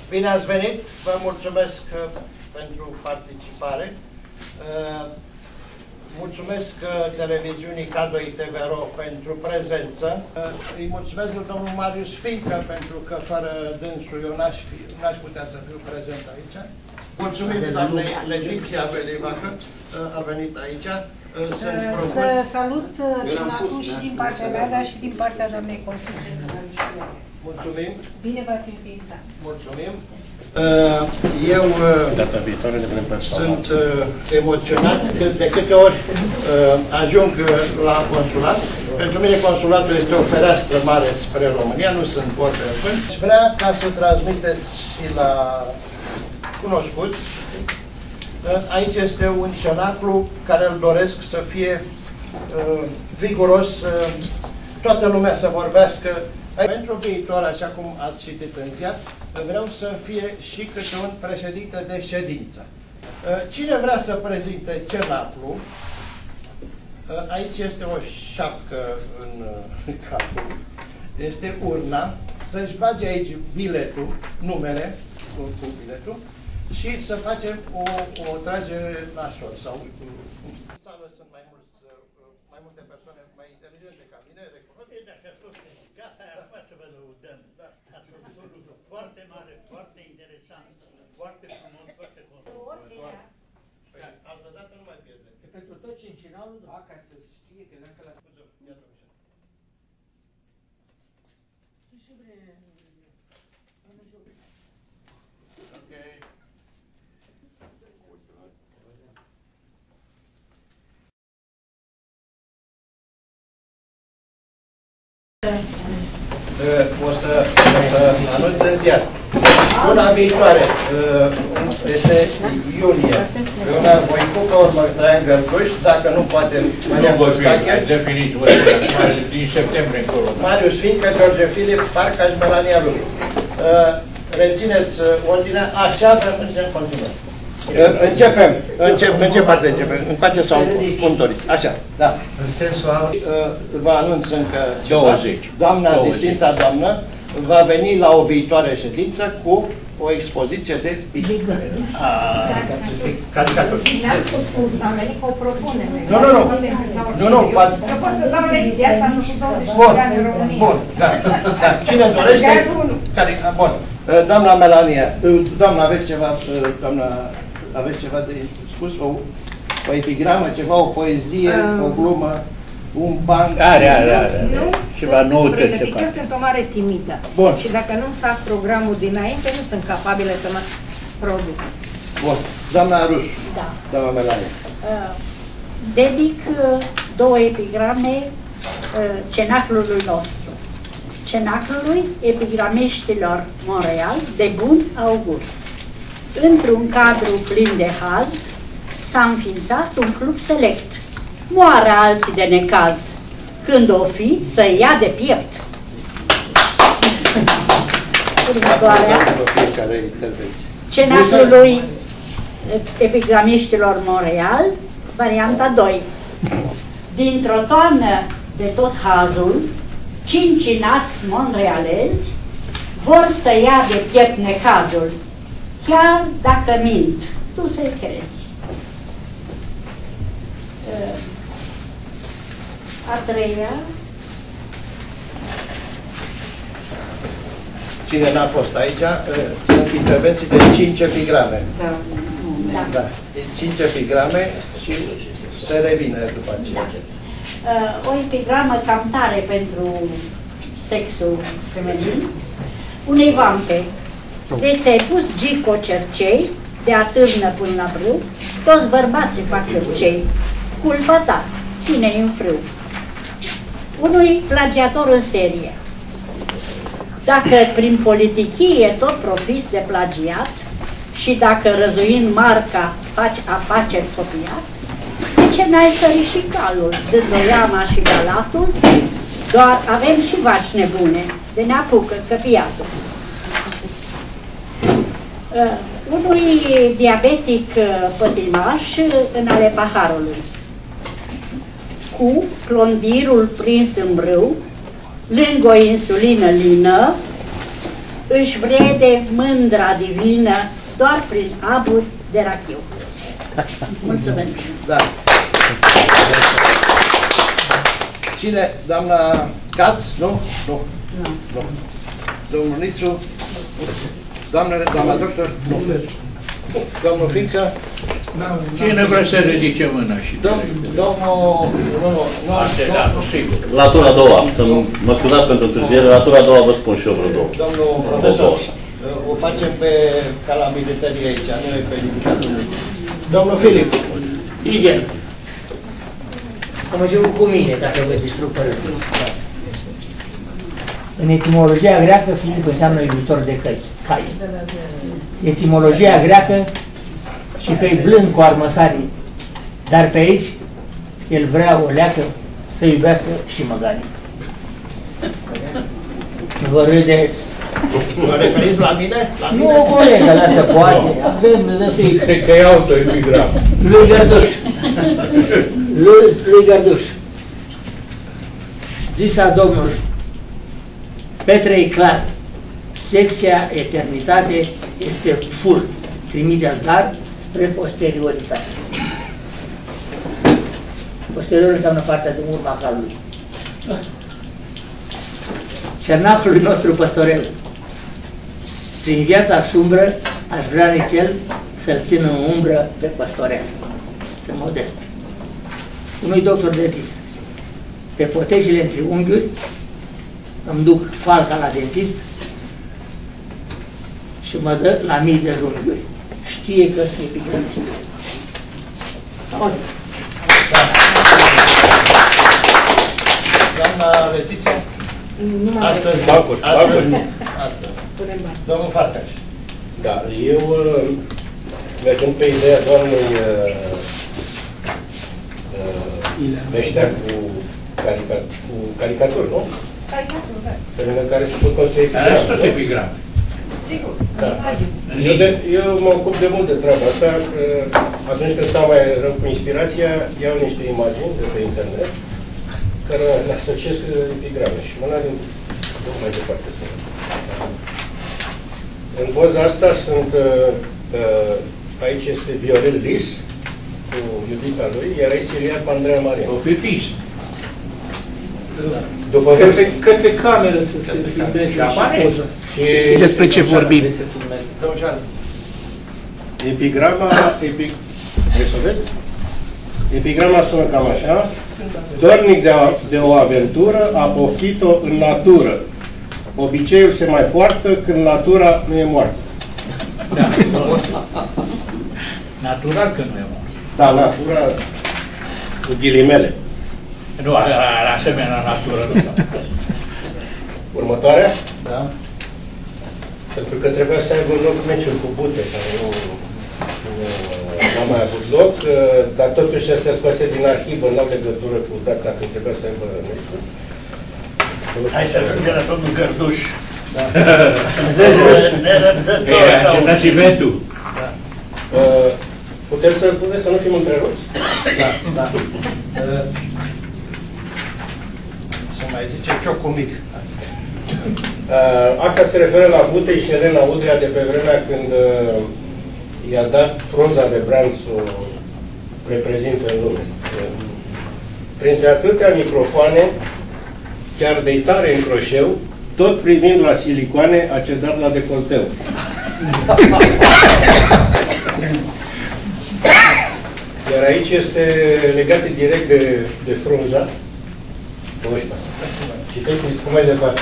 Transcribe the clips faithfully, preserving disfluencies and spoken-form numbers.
Bine ați venit, vă mulțumesc pentru participare. Mulțumesc televiziunii K doi T V R O pentru prezență. Îi mulțumesc lui domnul Marius Fincă pentru că fără dânsul eu n-aș putea să fiu prezent aici. Mulțumim doamnei Letiția Belivacă, a venit aici. Să salut Cenatul și din partea mea, dar și din partea doamnei Constantin. Mulțumim. Bine v-ați înființat. Mulțumim. Eu sunt emoționat de câte ori ajung la consulat. Pentru mine consulatul este o fereastră mare spre România, nu sunt vorbe fânt. Vrea ca să transmiteți și la cunoscuți. Aici este un cenaclu care îl doresc să fie viguros, toată lumea să vorbească. Pentru viitor, așa cum ați citit în ziar, vreau să fie și câte un președinte de ședință. Cine vrea să prezinte cenaclu, aici este o șapcă în capul, este urna, să-și bage aici biletul, numele, cu biletul, și să facem o, o tragere la șor. Sau în sală sunt mai, mulți, mai multe persoane mai inteligente ca mine, recunosc. Dacă ați fost gata, acum să vă lăudăm. Da. Ați făcut un lucru foarte mare, foarte interesant, foarte frumos, foarte frumos. Păi, altă dată nu mai pierde. Că pentru tot cincinalul, da, ca să știe că dacă la... Iată așa. Ok. O să anunț în ziar. Luna viitoare, este iunie, Leona Voicu, ca urmă Triangle Cluj, dacă nu poate Maria Costache. Definit, din septembrie încolo. Marius Fincă, George Filip, Farca și Melania Rusu. Rețineți ordinea, așa să continuăm. Începem. Încep, în ce parte începem? În face sau cum doriți? Așa, da. În sensul al... Vă anunț încă douăzeci. Doamna, distinsa doamnă, va veni la o viitoare ședință cu o expoziție de caricaturi. N-am spus, am venit cu o propunere. Nu, nu, nu. Nu, nu. Nu pot să dau lecția asta, nu știu douăzeci și Bun, de ani în România. bun, da. Cine dorește? Bun. Doamna Melania, doamna, aveți ceva, doamna, aveți ceva de spus? O, o epigramă, ceva, o poezie, um, o glumă, un banc? Are, are, are. Nu, ceva noutăți se eu sunt o mare timidă. Bun. Și dacă nu fac programul dinainte, nu sunt capabilă să mă produc. Bun. Doamna Ruș. Da. Doamna Melania. Uh, dedic uh, două epigrame uh, cenaclului nostru. Cenaclului epigramiștilor Montreal de bun augur. Într-un cadru plin de haz s-a înființat un club select. Moară alții de necaz, când o fi să ia de piept. Următoarea. Cenaclului epigramiștilor Montreal, varianta doi. Dintr-o toamnă de tot hazul, cincinați montrealezi vor să ia de piept necazul, chiar dacă mint, tu să-i crezi. A treia. Cine n-a fost aici, sunt intervenții de cinci epigrame. Da. Da. cinci epigrame și se revine după aceea. O epigramă cam tare pentru sexul feminin. Unei vampe. Deci ți-ai pus Gico cercei, de atârnă până la brâu, toți bărbații fac cercei. Culpa ta, ține-i în frâu. Unui plagiator în serie. Dacă prin politichie tot profiți de plagiat și dacă răzuind marca faci afaceri copiat, de ce n-ai sărit și calul, dândoiama și galatul? Doar avem și vaci nebune, de ne apucă căpiatul. Uh, unui diabetic uh, pătimaș în ale paharului. Cu clondirul prins în brâu, lângă o insulină lină, își vrede mândra divină doar prin abur de rachiu. Mulțumesc! Da. Cine? Doamna Caț? Nu? Nu. Nu. Nu. Domnul Nițu? Doamna, doamna doctor? Nu. Domnul Fincă? Cine vrea să ridice mâna și Domnul... Domnul... Nu, nu, nu. da, nu, sigur. La tura a doua, să mă scuzați pentru întârziere, la tura a doua vă spun și eu vreo două. Domnul profesor, o facem pe calamitatea aici, nu e pe indicatul. Domnul Filip. Țigeți. Am început cu mine, dacă vă distrug părâtul. În etimologia greacă, Filip înseamnă iubitor de căi, cai. Etimologia greacă și căi blând cu armăsarii, dar pe aici el vrea o leacă să iubească și măganii. Vă râdeți. Vă referiți la mine? La Nu, colegă, lasă poate. Avem destui. Cred că e autoepigramă. Lui Gărduș. Lui, lui Gărduș. Zisa Domnul Petrei clar, secția eternitate este full, trimite dar spre posterioritate. Posterior înseamnă partea din urma calului. Cernacului nostru păstorel, prin viața sumbră, aș vrea nițel să-l țin în umbră pe păstorel. Sunt modest. Unui doctor dentist, pe potejile între unghiuri, îmi duc falca la dentist și mă dă la mii de junghiuri. Știe că sunt epigramist. Doamna Letiția? Astăzi, bancuri, bancuri. Astăzi. Domnul Farcaș. Da, eu, mergând pe ideea doamnei Meștea cu, carica, cu caricaturi, nu? Caricaturi, da. Pe lângă care se pot construi Dar asta tot epigrame, epigram. Sigur. da? Eu, de, eu mă ocup de mult de treaba asta. Atunci când stau mai rău cu inspirația, iau niște imagini de pe internet care le asociez cu epigrame și mă duc mai departe. În poza asta sunt, aici este Viorel Lis cu iubita lui, iar aici Ilia cu Andreea Marin. O fi fix. După Către, către cameră să se filmeze și poza. Și despre ce vorbim. Epigrama, epic... Vrei să vezi? Epigrama sună cam așa. Dornic de, a, de o aventură, a poftit-o în natură. Obiceiul se mai poartă când natura nu e moartă. Da. Natural că nu e moarte. Da, natura cu ghilimele. Nu, la, la asemenea natură nu s-a. Următoarea? Da. Pentru că trebuia să aibă loc meciul cu Bute, care nu, nu a mai avut loc, dar totuși astea scoase din arhivă, n-au legătură cu data când trebuia să aibă meciul. Hai să ajungem la domnul Gărduș. Da. Că e agitațimentul. Putem să puteți să nu fim întrerupți? Da, da. Se mai zice ciocul mic. Asta se referă la Bute și Elena Udrea de pe vremea când i-a dat frunza de bran să o reprezintă în lume. Printre atâtea microfoane, chiar de tare în croșeu, tot privind la silicoane, a cedat la decolteu. Iar aici este legat direct de, de frunza. Citeți cum mai departe.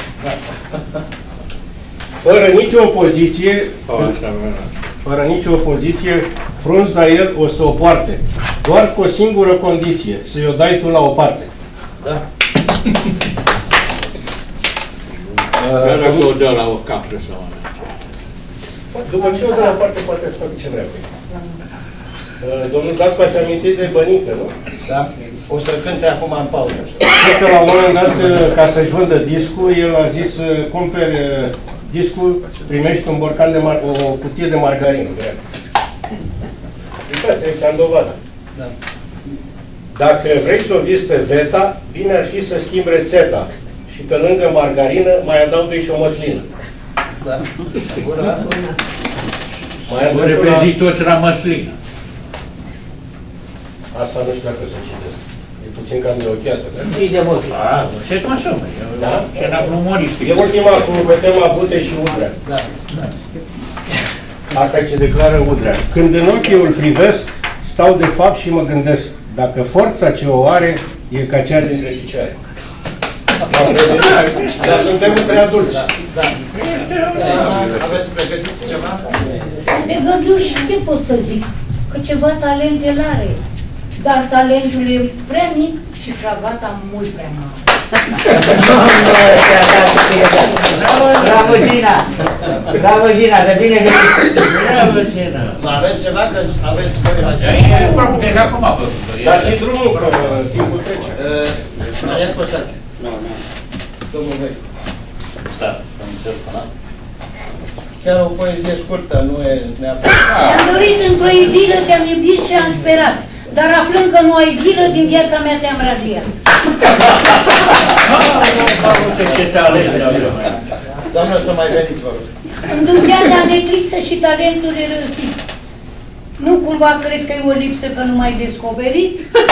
Fără nicio opoziție, fără nicio opoziție, frunza el o să o poarte. Doar cu o singură condiție, să-i o dai tu la o parte. Da. Dar dacă o dă la o capră sau una. După ce o dă la o parte, poate să fac ce vrea cu ea. Domnul Dacu, ați amintit de Bănică, nu? Da. O să cânte acum în pauză. Știți că la un moment dat, ca să-și vândă discul, el a zis, cumpere discul, primești un borcan de mar o cutie de margarină. Uitați, aici am dovadă. Da. Dacă vrei să o vizi pe Veta, bine ar fi să schimbi rețeta. Și pe lângă margarină mai adaugă și o măslină. Da. Bună. Vă reprezint toți la măslină. Asta nu știu dacă să citesc. E puțin cam de ochiată. E de mult. Da, se consumă. Da? Scena umoristic. E ultima cu pe tema Bute și Udrea. Da, da. Asta e ce declară Udrea. Când în ochii îl privesc, stau de fapt și mă gândesc, dacă forța ce o are e ca cea dintre picioare. Dar suntem între adulți. Da. Aveți pregătit ceva? De gânduri și ce pot să zic? Că ceva talent el are. Dar talentul e prea mic și cravata mult prea mare. Bravo, Gina! Bravo, Gina, de bine venit! Bravo, Gina! Aveți ceva? Că aveți voi la ce? E probabil că acum a făcut. Dar și drumul, că timpul trece. Maria Cosache. Nu, nu. Domnul Vechi. Da, să-mi încerc până. Chiar o poezie scurtă, nu e neapărat. Am dorit într-o zilă, te-am iubit și am sperat. Dar aflând că nu ai zilă, din viața mea te-am radiat. Ce talent! Doamnă, să mai veniți, vă rog. În Dumnezeu de eclipsă și talentul e răsit. Nu cumva crezi că e o lipsă că nu m-ai descoperit?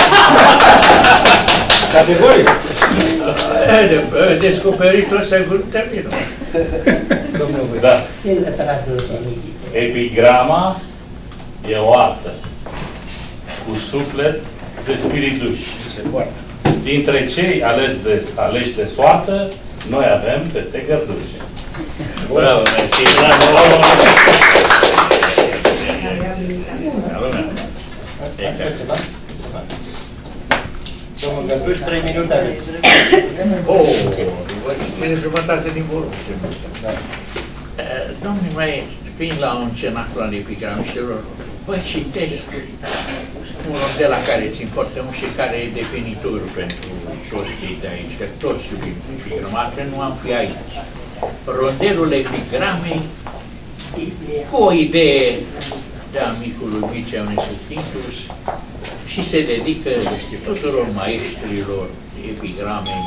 Categoric. Descoperitul ăsta e terminul. Da. Epigrama e o artă cu suflet de spirit duș. Dintre cei aleși de, aleși de soartă, noi avem peste gărduși. Bravo, mersi, bravo! Domnul Gărduș, trei minute aveți. Oh, ține jumătate din volum. Domnul mai, fiind la un cenacul al epigramiștilor, vă citesc un rondel la care țin foarte mult și care e definitorul pentru toți cei de aici, că toți iubim epigramate, nu am fi aici. Rondelul epigramei cu o idee de amicului Mircea Ionescu Tincus și se dedică, știu, tuturor maestrilor epigramei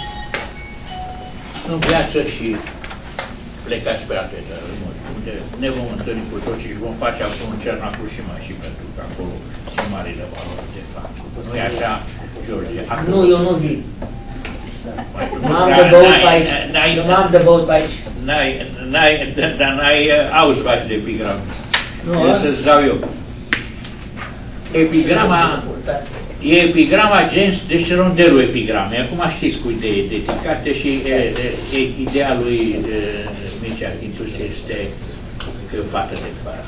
în viață și plecați pe alte țări, unde ne vom întâlni cu toți și vom face acum un cernacul și mai și pentru că acolo sunt marile valori de fapt. Nu-i așa, George? Acum, Nu, eu nu vin. Nu am de băut pe aici. Nu am de băut pe aici. Dar n-ai auzi bași de epigramă. Nu, să-ți dau eu. Epigrama e epigrama gens, deci rondelul epigramei. Acum știți cu idei dedicate și e, e, ideea lui Mircea Tincus este că e o fată de fără.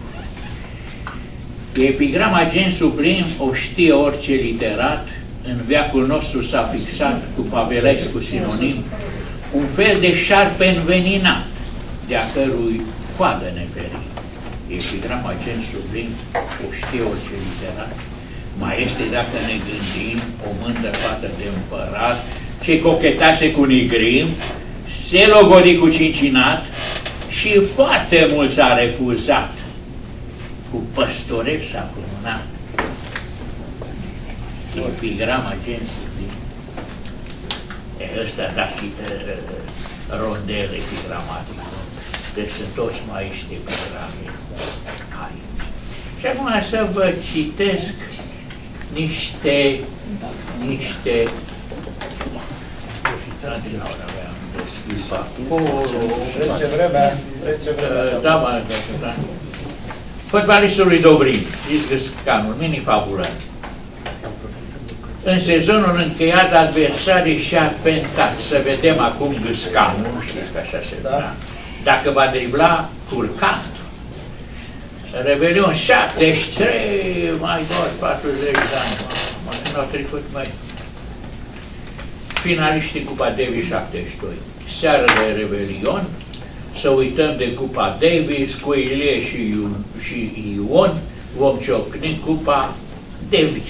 Epigrama gen sublim o știe orice literat, în veacul nostru s-a fixat cu Pavelescu sinonim, un fel de șarpe înveninat, de-a cărui coadă neferit. Epigrama gen sublim o știe orice literat, mai este, dacă ne gândim, o mândră fată de împărat, ce cochetase cu Nigrim, se logodi cu Cincinat și foarte mulți a refuzat. Cu Păstorev s-a cununat. Epigrama gen sublim. E ăsta, da, și rondel epigramatic. Deci sunt toți maiști epigrame aici. Și acum să vă citesc niște, niște, din ora aveam deschis acolo. Trece vremea, trece vremea. Da, mă, da. Fotbalistul lui Dobrin, zis Gâscanul, mini-fabulat. În sezonul încheiat, adversarii și-a pentat. Să vedem acum Gâscanul, știți că așa se da. Dacă va dribla Curcant. Revelion șaptezeci și trei, mai doar patruzeci de ani. Nu au trecut mai. Finaliștii Cupa Davis șaptezeci și doi. Seară de Revelion, să uităm de Cupa Davis, cu Ilie și, și Ion, vom ciocni Cupa Davis.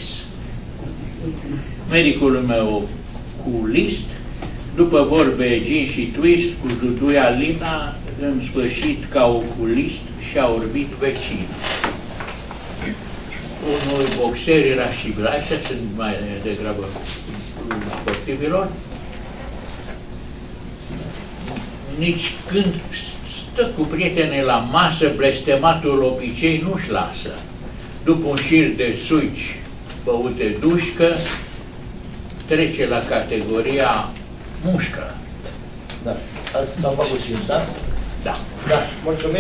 Medicul meu cu list, după vorbe gin și twist, cu Duduia Lina, în sfârșit ca oculist și-a orbit vecin. Unul boxer era și Glașa, sunt mai degrabă sportivilor. Nici când stă cu prietenii la masă, blestematul obicei nu-și lasă. După un șir de suici băute dușcă, trece la categoria mușcă. Da. Azi s-au făcut și, da? Da. Da, mulțumim.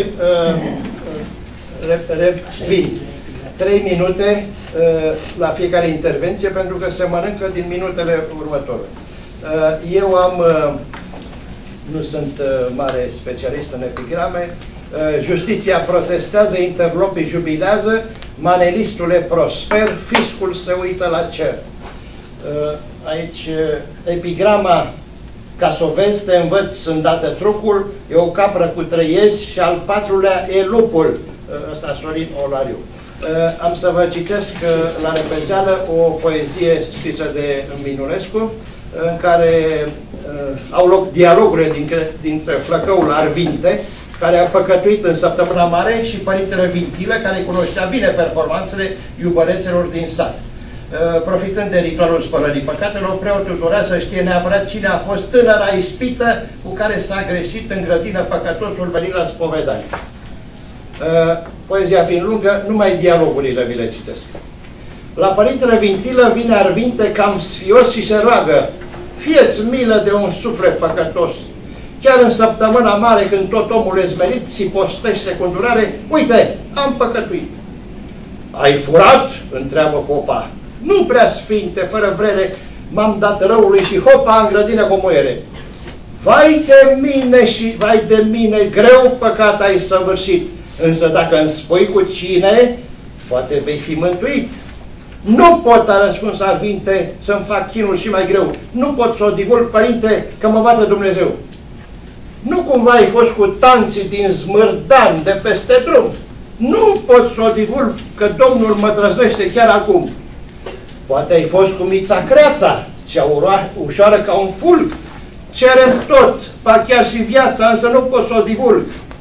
Revin. Trei minute uh, la fiecare intervenție, pentru că se mănâncă din minutele următoare. Uh, eu am, uh, nu sunt uh, mare specialist în epigrame, uh, justiția protestează, interlopii jubilează, manelistule prosper, fiscul se uită la cer. Uh, aici uh, epigrama, ca să o vezi, te învăț, îndată trucul, e o capră cu trei iezi și al patrulea e lupul. Uh, ăsta Sorin Olariu. Uh, am să vă citesc uh, la repezeală o poezie scrisă de Minulescu, uh, în care uh, au loc dialogurile dintre, dintre flăcăul Arvinte, care a păcătuit în săptămâna mare, și părintele Vintilă, care cunoștea bine performanțele iubărețelor din sat. Uh, profitând de ritualul spălării păcatelor, preotul dorea să știe neapărat cine a fost tânăra ispită cu care s-a greșit în grădină păcătosul venit la spovedanie. Uh, poezia fiind lungă, numai dialogurile vi le citesc. La părintele Vintilă vine Arvinte cam sfios și se roagă: fie-ți milă de un suflet păcătos. Chiar în săptămâna mare, când tot omul e zmerit și postește cu îndurare, uite, am păcătuit. Ai furat? Întreabă popa. Nu prea sfinte, fără vrere, m-am dat răului și hopa în grădină cu muiere. Vai de mine și vai de mine, greu păcat ai săvârșit. Însă dacă îmi spui cu cine, poate vei fi mântuit. Nu pot, a răspuns Arvinte, să-mi fac chinul și mai greu. Nu pot să o divulg, părinte, că mă bată Dumnezeu. Nu cumva ai fost cu tanții din Smârdan de peste drum? Nu pot să o divulg, că Domnul mă trăznește chiar acum. Poate ai fost cu Mița Creața, cea ușoară ca un fulg. Cerem tot, pa chiar și viața, însă nu pot să o divulg.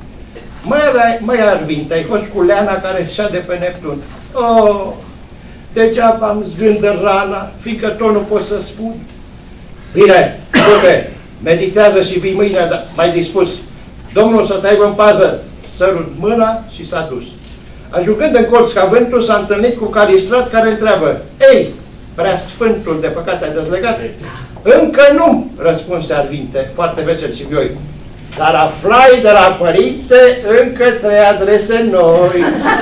Măi, Arvinte, ai fost cu Leana care șade pe Neptun. Oh, degeaba am zgândă rana, fiindcă tot nu pot să spun. Bine, du-te, meditează și vii mâine mai dispus. Domnul să te aibă în pază. Sărut mâna și s-a dus. Ajungând în colț ca vântul, s-a întâlnit cu Calistrat, care întreabă: ei, prea sfântul de păcate ai dezlegat? Încă nu, răspunse Arvinte, foarte vesel și vioi. Dar aflai de la părinte încă trei adrese noi.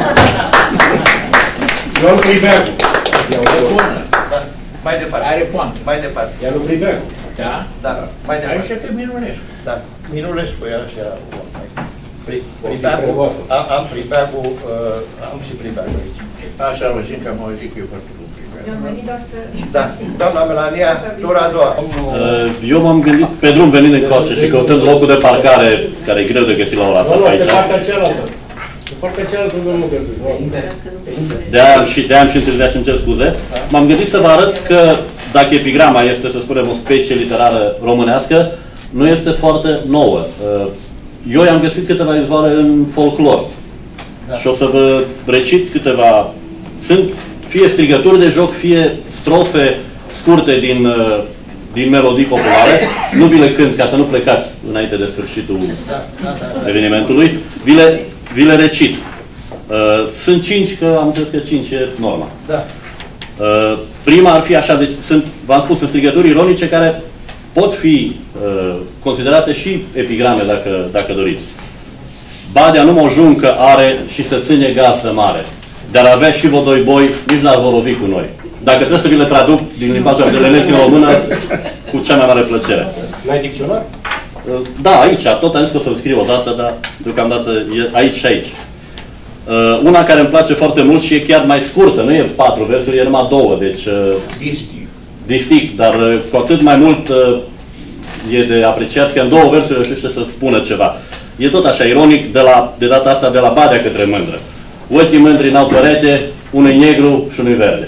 Domnul Pribeacu. Da. Mai departe. Are poantă. Mai departe. Iar lui Pribeacu. Da? Da, mai departe. Aici că Minulescu. Da, Minulescu era și era. Pribeacu, am, am Pribeacu, uh, am și Pribeacu aici. Așa vă zic că am auzit că e foarte bun Pribeacu. Da, doamna Melania, tura a doua. Eu m-am gândit, pe drum venind încoace și căutând locul de parcare, care e greu de găsit la ora asta Nu, aici. de partea cealaltă. De partea cealaltă nu mă gândesc. De-aia am și, de-aia am și întârziat și îmi cer scuze. M-am gândit să vă arăt că dacă epigrama este, să spunem, o specie literară românească, nu este foarte nouă. Eu i-am găsit câteva izvoare în folclor. Da. Și o să vă recit câteva. Sunt fie strigături de joc, fie strofe scurte din, din melodii populare. Nu vi le cânt ca să nu plecați înainte de sfârșitul da, da, da, evenimentului. Vi le, vi le recit. Sunt cinci, că am înțeles că cinci e norma. Da. Prima ar fi așa, deci sunt, v-am spus, sunt strigături ironice care pot fi uh, considerate și epigrame, dacă, dacă doriți. Badea nu mă juncă are și să ține gazdă mare. Dar avea și vă doi boi, nici n-ar vorbi cu noi. Dacă trebuie să vi le traduc din limbajul ardelenesc în română, cu cea mai mare plăcere. N-ai dicționar? Uh, da, aici, tot am zis că o să-l scriu o dată, dar deocamdată e aici și aici. Uh, una care îmi place foarte mult și e chiar mai scurtă, nu e patru versuri, e numai două, deci... Uh, Distic. Distic, dar uh, cu atât mai mult uh, e de apreciat că în două versuri reușește să spună ceva. E tot așa ironic, de, la, de data asta de la Badea către Mândră. Ochii mândri n-au părete, unui negru și unui verde.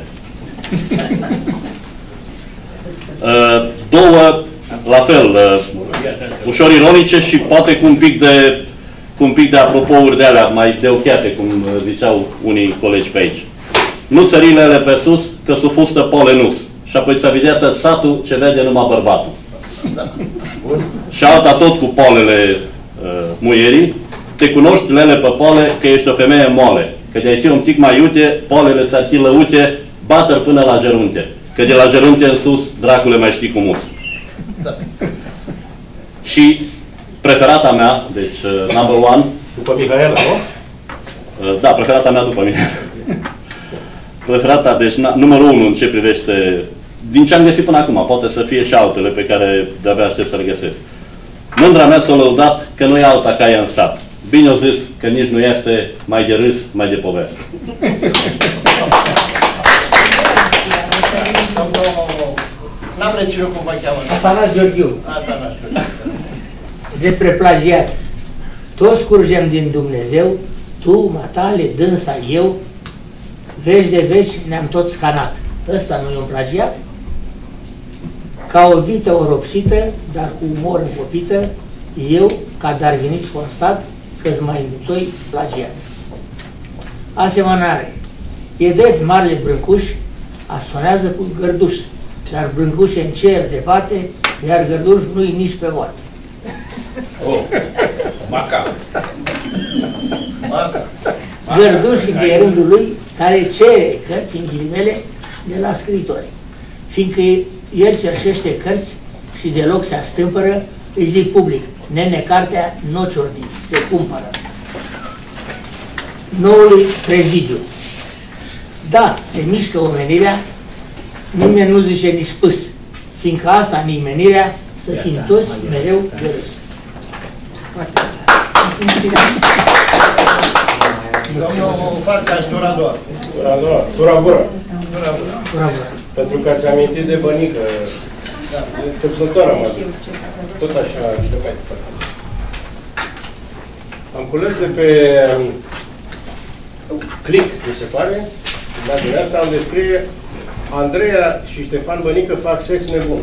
Uh, două, la fel, uh, ușor ironice și poate cu un pic de, cu un pic de apropouri de alea mai deocheate, cum ziceau unii colegi pe aici. Nu sărilele pe sus, că s-o fustă polenus. Și apoi ți-a vedea tot satul, ce vede numai bărbatul. Și alta tot cu polele uh, muierii. te cunoști, lele pe pole, că ești o femeie mole. Că de aici un pic mai iute, polele ți-ar fi lăute, bată până la gerunte. Că de la gerunte în sus, dracule mai știi cum us. Da. Și preferata mea, deci uh, number one. După Mihaela, nu? Uh, da, preferata mea după mine. Preferata, deci numărul unu în ce privește, din ce am găsit până acum, poate să fie și altele pe care de-abia aștept să le găsesc. Mândra mea s-a lăudat că nu e alta ca ea în sat. Bine o zis că nici nu este mai de râs, mai de poveste. N-am reținut cum vă cheamă. Afanas Gheorghiu. Afanas Gheorghiu. Despre plagiat. Toți curgem din Dumnezeu, tu, matale, dânsa, eu, veci de veci ne-am tot scanat. Ăsta nu e un plagiat? Ca o vită oropsită, dar cu umor încopită, eu, ca darwinist constat, că-ți mai înduțoi plagiat. Asemănare. E drept marele Brâncuș, asonează cu gărduș, dar Brâncuș în cer de bate, iar gărduș nu-i nici pe boate. Oh, maca. Maca. Gărduș de rândul lui, care cere cărți în ghilimele de la scriitori. Fiindcă el cerșește cărți și deloc se astâmpără, îi zic public, nene, cartea n-o ciordi, se cumpără. Noului prezidiu. Da, se mișcă omenirea, nimeni nu zice nici pâs, fiindcă asta în nimenirea să fim toți mereu de râs. Domnul Farcaș, Turador. Turador. Turagură. Turador. Pentru că ați amintit de bănică. Da, târpătoare am adus. Tot așa, de mai departe. Am cules de pe Click, mi se pare, la dimineața am descrie Andreea și Ștefan Bănică fac sex nebun.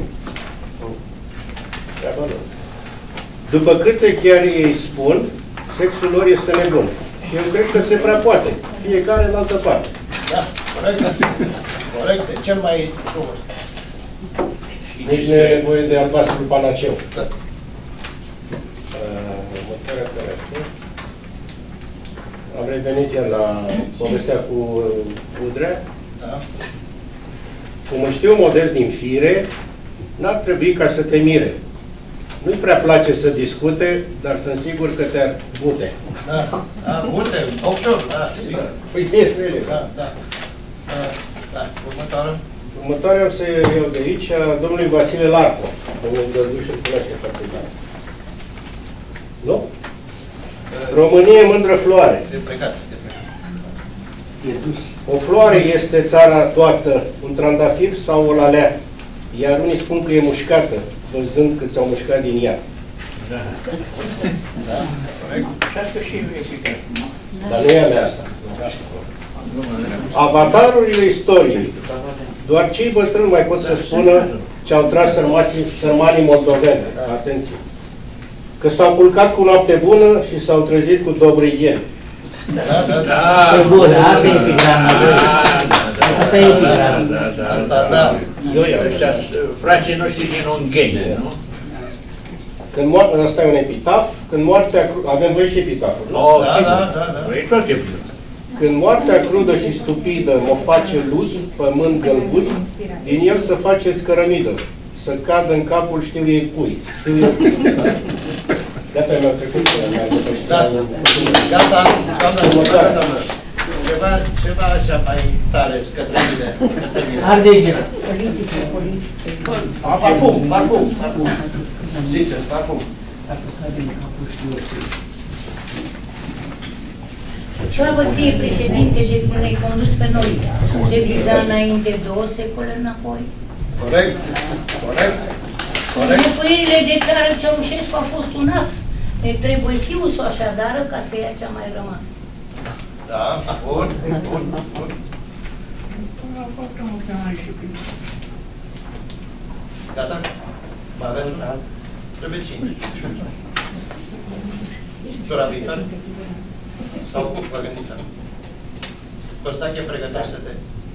După câte chiar ei spun, sexul lor este nebun. Și eu cred că se prea poate. Fiecare în altă parte. Da, corect. Corect, cel mai frumos. Nici nu e nevoie de albastru panaceu. Da. Următoarea care ar fi. Am revenit iar la povestea cu Udrea. Da. Cum îmi știu modest din fire, n-ar trebui ca să te mire. Nu-i prea place să discute, dar sunt sigur că te-ar bute. Da, da, bute, occior, da, sigur. Păi este ele. Da, da. Da, următoarea. Următoarea o să iau de aici, a domnului Vasile Larco. Domnul Găduș îl cunoaște foarte bine. Nu? România e mândră floare. De plecat, de plecat. O floare este țara toată, un trandafir sau o lalea. Iar unii spun că e mușcată, văzând cât s-au mușcat din ea. Da. Da, corect. Și asta și e eficace. Dar nu e a mea asta. Avatarurile istoriei. Doar cei bătrâni mai pot să spună ce au tras sărmanii moldoveni. Atenție! Că s-au culcat cu noapte bună și s-au trezit cu dobrigeni. Da, da, da. Asta e bună, asta e epigramă. Asta e epigramă. Asta, da. Eu i-am ăștia, frații noștri din Ungheni, nu? Când moartea, asta e un epitaf, când moartea, avem voi și epitaful. Oh, da, sigur. da, da, da. Vrei tot e bun. Când moartea crudă și stupidă mă face luz, pământ gălbui, din el să faceți cărămidă, să cadă în capul știu ei cui. Știu eu cui. Gata, mi-au trecut. Da, gata, doamna, ceva, ceva așa mai tare către mine. Ardegina. Parfum, parfum, parfum. Ziceți, parfum. Slavă ție, președinte, de cum ne-ai condus pe noi, de viza înainte două secole înapoi. Corect, corect, corect. Înlocuirile de țară Ceaușescu a fost un as. Ne trebuie fiusul așadar ca să ia ce-a mai rămas. Da, bun, bun, bun. Gata? Mai avem un alt? Trebuie cinci. Tura viitoare? Sau vă gândiți acum? Costache, pregătește-te.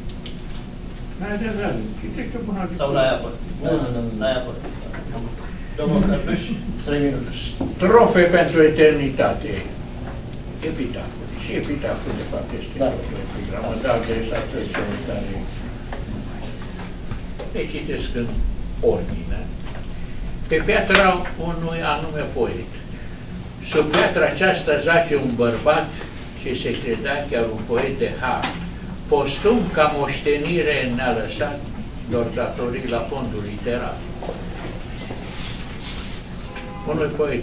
Sau n-ai apă? Nu, nu, nu, n-ai apă. Domnul Cărduș, trei minute. Strofe pentru eternitate. epitaful. Și epitaful, de fapt, este Da. o epigramă, dar adresată celor care le citesc în ordine. Pe piatra unui anume poet. Sub piatra aceasta zace un bărbat ce se credea chiar un poet de har. Postum ca moștenire ne-a lăsat doar datorii la fondul literar. Unui poet.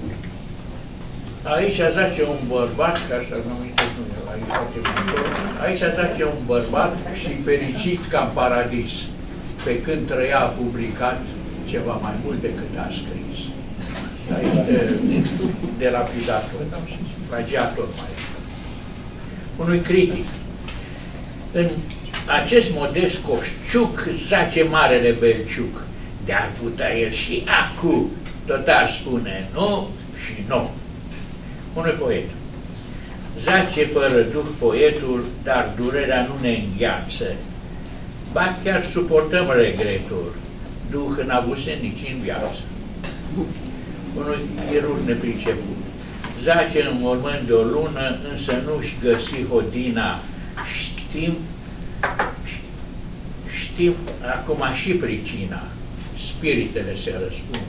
Aici zace un bărbat, ca să-l numim nu aici, aici zace un bărbat și fericit ca în paradis, pe când trăia publicat ceva mai mult decât a scris. Aici de, de lapidator, plagiator mai. Unui critic. În acest modest coșciuc zace marele belciuc. De-ar putea el și acu, tot ar spune nu și nu. Unui poet. Zace fără duh poetul, dar durerea nu ne îngheață. Ba chiar suportăm regretul, duh n-avuse nici în viață. Unui chirurg nepriceput. Zace în mormânt de o lună, însă nu-și găsi hodina. Știm, știm acum și pricina. Spiritele se răspund.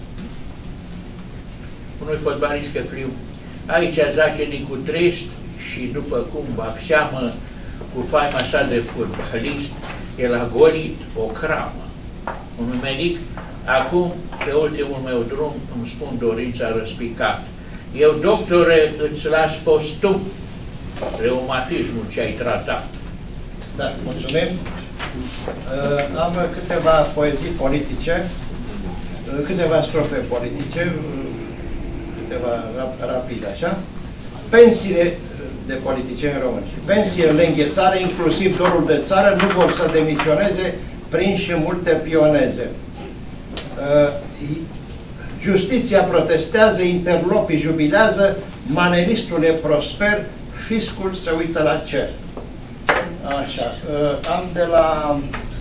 Unui fotbalist căpriu. Aici zace Nicu Trist și după cum bag seamă, cu faima sa de fotbalist, el a golit o cramă. Unui medic, acum, pe ultimul meu drum, îmi spun dorința răspicat. Eu, doctore, îți las postum reumatismul ce ai tratat. Da, mulțumim. Uh, am câteva poezii politice, uh, câteva strofe politice, uh, câteva rap rapide, așa. Pensiile de politicieni români. Pensiile în înghețare, inclusiv dorul de țară, nu vor să demisioneze prinși în multe pioneze. Uh, justiția protestează, interlopii jubilează, maneristul e prosper, fiscul se uită la cer. Așa, uh, am de la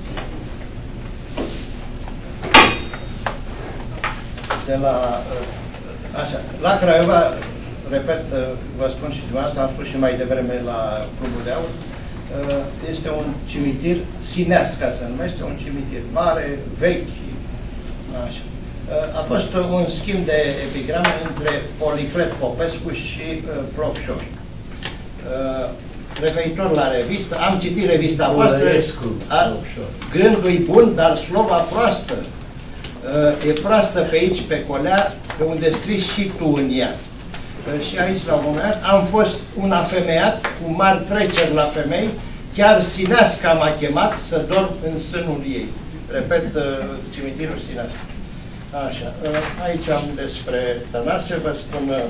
de la uh, așa, la Craiova, repet, uh, vă spun și dumneavoastră, am spus și mai devreme la Clubul de Aur, uh, este un cimitir sineasc, ca se numește, un cimitir mare, vechi, așa. Uh, a fost uh, un schimb de epigrame între Policlet Popescu și uh, Plopșor. Uh, referitor la revistă, am citit revista voastră, gândul-i bun, dar slova proastă. Uh, e proastă pe aici, pe colea, pe unde scris și tu în ea. Uh, și aici, la un moment dat, am fost un afemeiat cu mari treceri la femei, chiar Sineasca m-a chemat să dorm în sânul ei. Repet, uh, cimitirul Sineasca. Așa, uh, aici am despre Tănase, vă spun... Uh,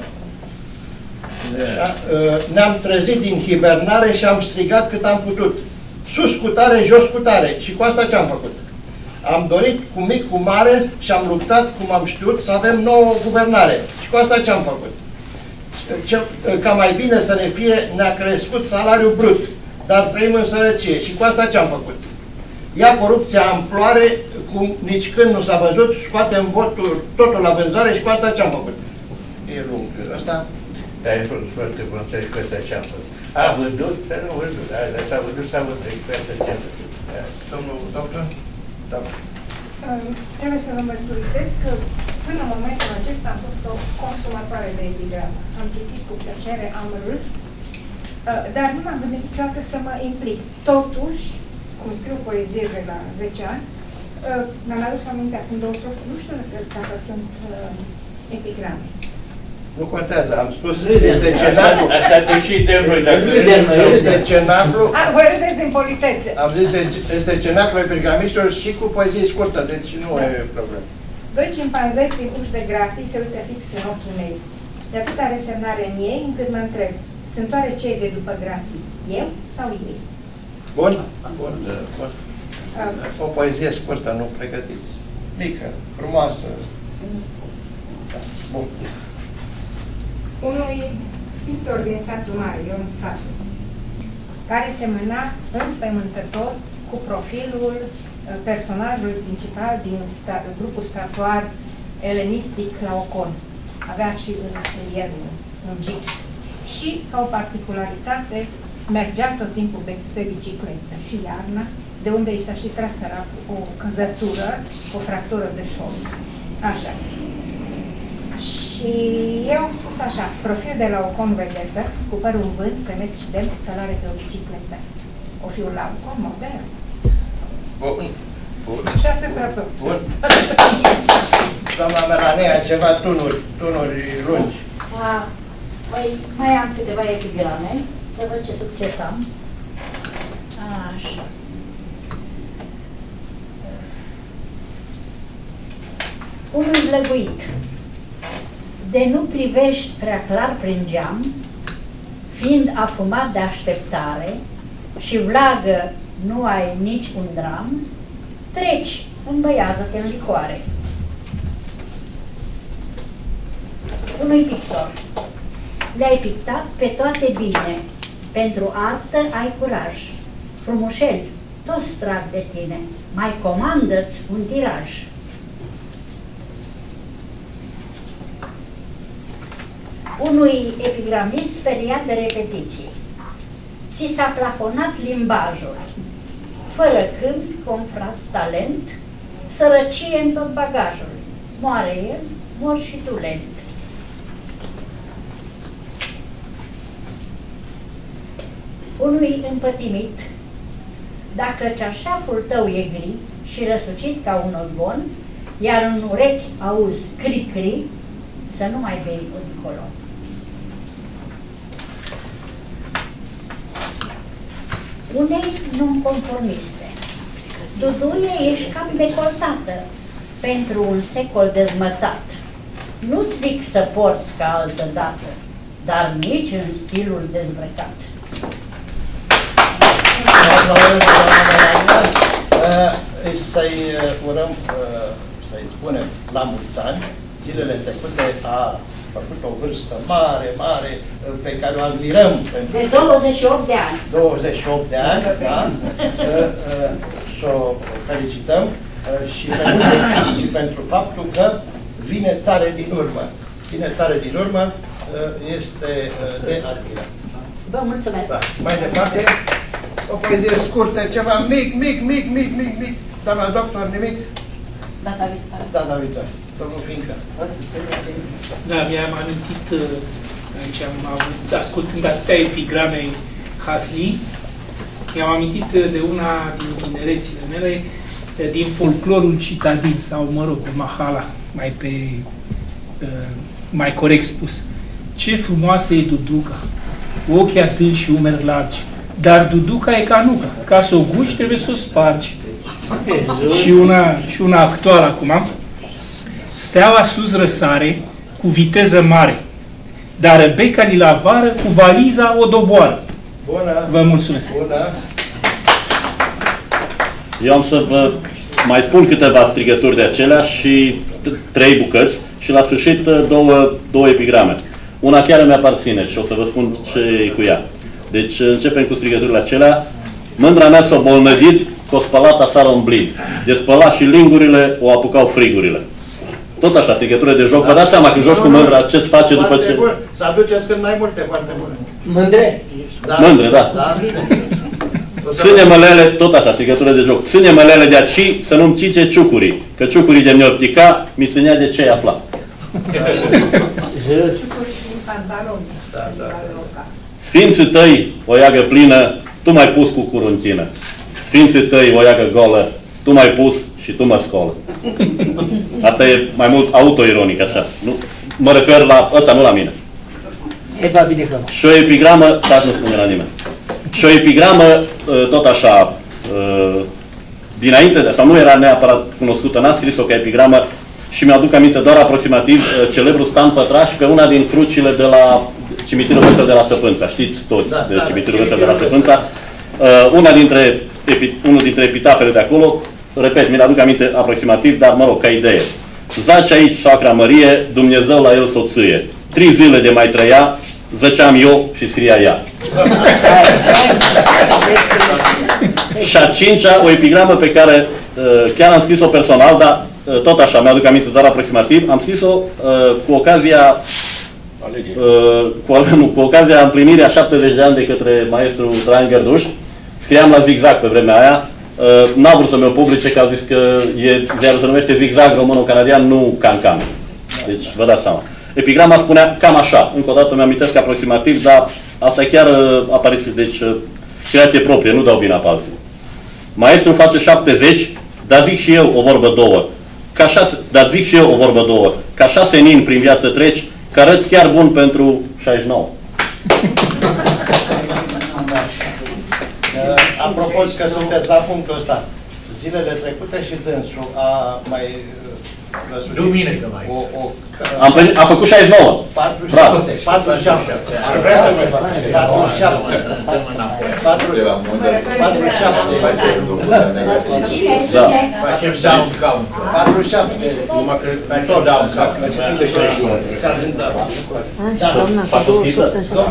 ne-am trezit din hibernare și am strigat cât am putut. Sus cu tare, jos cu tare. Și cu asta ce-am făcut? Am dorit cu mic, cu mare și am luptat, cum am știut, să avem nouă guvernare. Și cu asta ce-am făcut? Ce, ca mai bine să ne fie, ne-a crescut salariul brut, dar trăim în sărăcie. Și cu asta ce-am făcut? Ia corupția amploare, cum nici când nu s-a văzut, scoatem votul, totul la vânzare și cu asta ce-am făcut? E lung. Asta... Dar e foarte frumos cu ăsta ce am făcut. A vândut, dar nu vândut. S-a vândut, s-a vândut. Cu asta ce am făcut. Domnul doctor? Da. Trebuie să vă mărturisesc că până în momentul acesta am fost o consumatoare de epigramă. Am citit cu plăcere, am râs, dar nu m-am gândit niciodată să mă implic. Totuși, cum scriu poezie de la zece ani, mi-am adus aminte acum două strofe, nu știu dacă sunt epigrame. Nu contează, am spus, este cenaclu. Asta decidem noi, dacă este cenaclu. Voi râdeți din politețe. Am zis, este cenaclu epigramiștilor și cu poezie scurtă, deci nu e problemă. Doi cimpanzei prin uși de gratii se uită fix în ochii mei. De atâta resemnare în ei, încât mă întreb, sunt oare cei de după gratii, eu sau ei? Bun, bun, bun. O poezie scurtă, nu pregătiți. Mică, frumoasă. Bun. Unui pictor din satul mare, Ion Sasu, care semăna înspăimântător cu profilul personajului principal din sta, grupul statuar elenistic Laocon. Avea și în el un gips și, ca o particularitate, mergea tot timpul pe, pe bicicletă și iarna, de unde i s-a și tras săracul o căzătură, o fractură de șold. Așa. Și eu am spus așa, profil de la o convedetă, cu părul în vânt, să mergi de călare pe o bicicletă. O fiu la un con modern. Bun. Bun. Și atât de tot. Bun. Doamna Melanea, ceva tunuri, tunuri lungi. A, mai, mai am câteva epigrame, să văd ce succes am. Așa. Unul vlăguit. De nu privești prea clar prin geam, fiind afumat de așteptare și vlagă nu ai nici un dram, treci, îmbăiază-te în licoare. Unui pictor. Le-ai pictat pe toate bine, pentru artă ai curaj. Frumușeli, toți trag de tine, mai comandă-ți un tiraj. Unui epigramist speriat de repetiții. Ți s-a plafonat limbajul. Fără câmp, confrați talent, sărăcie în tot bagajul. Moare el, mor și tu lent. Unui împătimit, dacă cearșaful tău e gri și răsucit ca un odbon, iar în urechi auzi cri-cri, să nu mai bei odicolo. Unei nonconformiste. Duduie, ești cam decoltată pentru un secol dezmățat. Nu-ți zic să porți ca altă dată, dar nici în stilul dezbrăcat. Să-i urăm, să-i spunem la mulți ani, zilele trecute a făcut o vârstă mare, mare, pe care o admirăm. De douăzeci și opt de ani. douăzeci și opt de ani, da? Și o felicităm și pentru, și pentru faptul că vine tare din urmă. Vine tare din urmă, este de admirat. Vă mulțumesc. Da. Mai departe, o poezie scurtă, ceva mic, mic, mic, mic, mic, mic. Doamna doctor, nimic? Data viitoare. Data viitoare. Domnul Fincă. Da, mi-am amintit, aici am avut, ascultând atâtea epigrame Hasli, mi-am amintit de una din tinerețile mele, din folclorul citadin, sau, mă rog, Mahala, mai pe, mai corect spus. Ce frumoasă e Duduca, ochi atinși și umeri largi, dar Duduca e ca nuca, ca să o guși trebuie să o spargi. Și una, și una actuală acum. Steaua sus răsare cu viteză mare, dar beca li la vară cu valiza o doboară. Bună! Vă mulțumesc! Bună! Eu am să vă mai spun câteva strigături de acelea și trei bucăți și la sfârșit două, două epigrame. Una chiar mi aparține și o să vă spun ce e cu ea. Deci începem cu strigăturile acelea. Mândra mea s-a bolnăvit, că-o spălat asară un blid. De spălat și lingurile, o apucau frigurile. Tot așa, strigătură de joc. Vă dați seama când joci cu mândra, ce-ți face după ce... Bun. Să aduceți cât mai multe, foarte bune. Mândre? Da. Mândre, da. Da. Ține mălele, tot așa, strigătură de joc. Ține mălele de aci să nu-mi cice ciucurii, că ciucurii de mi-o plica, mi ținea de ce afla. Just. Da, da. Sfinții tăi, o iagă plină, tu m-ai pus cu curuntină. Sfinții tăi, o iagă golă, tu m-ai pus și tu mă scolă. Asta e mai mult autoironic, așa. Nu, mă refer la ăsta, nu la mine. Eva Binecă. Și o epigramă, dar nu spune la nimeni. Și o epigramă, tot așa, dinainte, sau nu era neapărat cunoscută, n-a scris-o ca epigramă și mi-aduc aminte doar aproximativ celebrul Stan Pătraș pe una din crucile de la cimitirul Vesel de la Săpânța. Știți toți da, de da, cimitirul Vesel de la Săpânța. Una dintre, unul dintre epitafele de acolo, repet, mi-l aduc aminte aproximativ, dar mă rog, ca idee. Zace aici Sacra Mărie, Dumnezeu la el soție. Trei zile de mai trăia, zăceam eu și scria ea. Și a cincea, o epigramă pe care uh, chiar am scris-o personal, dar uh, tot așa, mi-aduc aminte doar aproximativ, am scris-o uh, cu ocazia uh, cu, cu ocazia împlinirii a șaptezeci de ani de către maestru Traian Gărduș, scriam la Zigzag pe vremea aia. Uh, n-a vrut să mi-o publice, că a zis că e, ziarul se numește Zigzag româno-canadian, nu Can-Can. Deci vă dați seama. Epigrama spunea cam așa. Încă o dată mi-amintesc aproximativ, dar asta e chiar uh, apariție, deci uh, creație proprie, nu dau vina pe alții. Maestru face șaptezeci, dar zic și eu o vorbă două. Ca șase, dar zic și eu o vorbă două. Ca șase nin prin viață treci, că arăți chiar bun pentru șaizeci și nouă. Apropo că sunteți la punctul ăsta, zilele trecute și dânsul a mai Duminică mai. O, o, Am, am făcut șaizeci și nouă. patruzeci și șapte. patruzeci și șapte. Ar vrea să mai facă. patruzeci și șapte. patruzeci și șapte. Da. Facem down count. patruzeci și șapte. Numai că Facem down count. începând de șaizeci și nouă. Da. Patru schiță?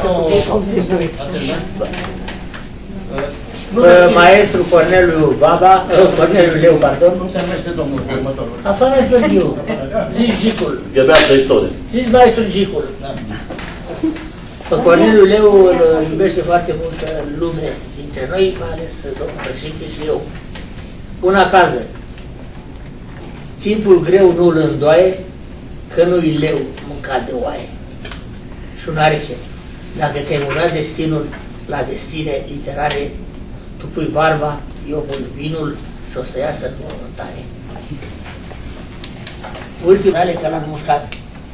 Maestru Corneliu Baba, Corneliu Leu, pardon. Cum se numește domnul următorul? Afară Slăviu. Zici Gicul. Găbeață istorie. Zici maestru Gicul. Pe Corneliu Leu îl iubește foarte multă lume dintre noi, mai ales domnul președinte și eu. Una caldă. Timpul greu nu îl îndoaie, că nu-i leu mâncat de oaie. Și una rece. Dacă ți-ai murat destinul la destine literare, tu pui barba, eu pun vinul și o să iasă în mormântare. Ultimele că l-am mușcat.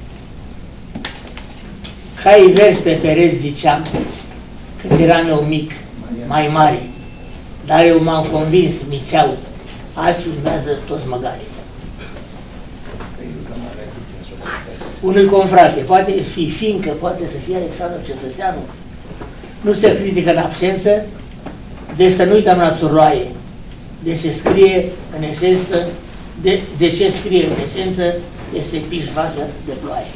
Cai vers pe pereți ziceam, când eram eu mic, mai mare, dar eu m-am convins, mițeau, azi filmează toți măgarii. Unui confrate, poate fi fiindcă, poate să fie Alexandru Cetățeanu, nu se critică în absență, de să nu-i dăm la țurloaie, de se scrie în esență, de, de ce scrie în esență, este pișvază de ploaie.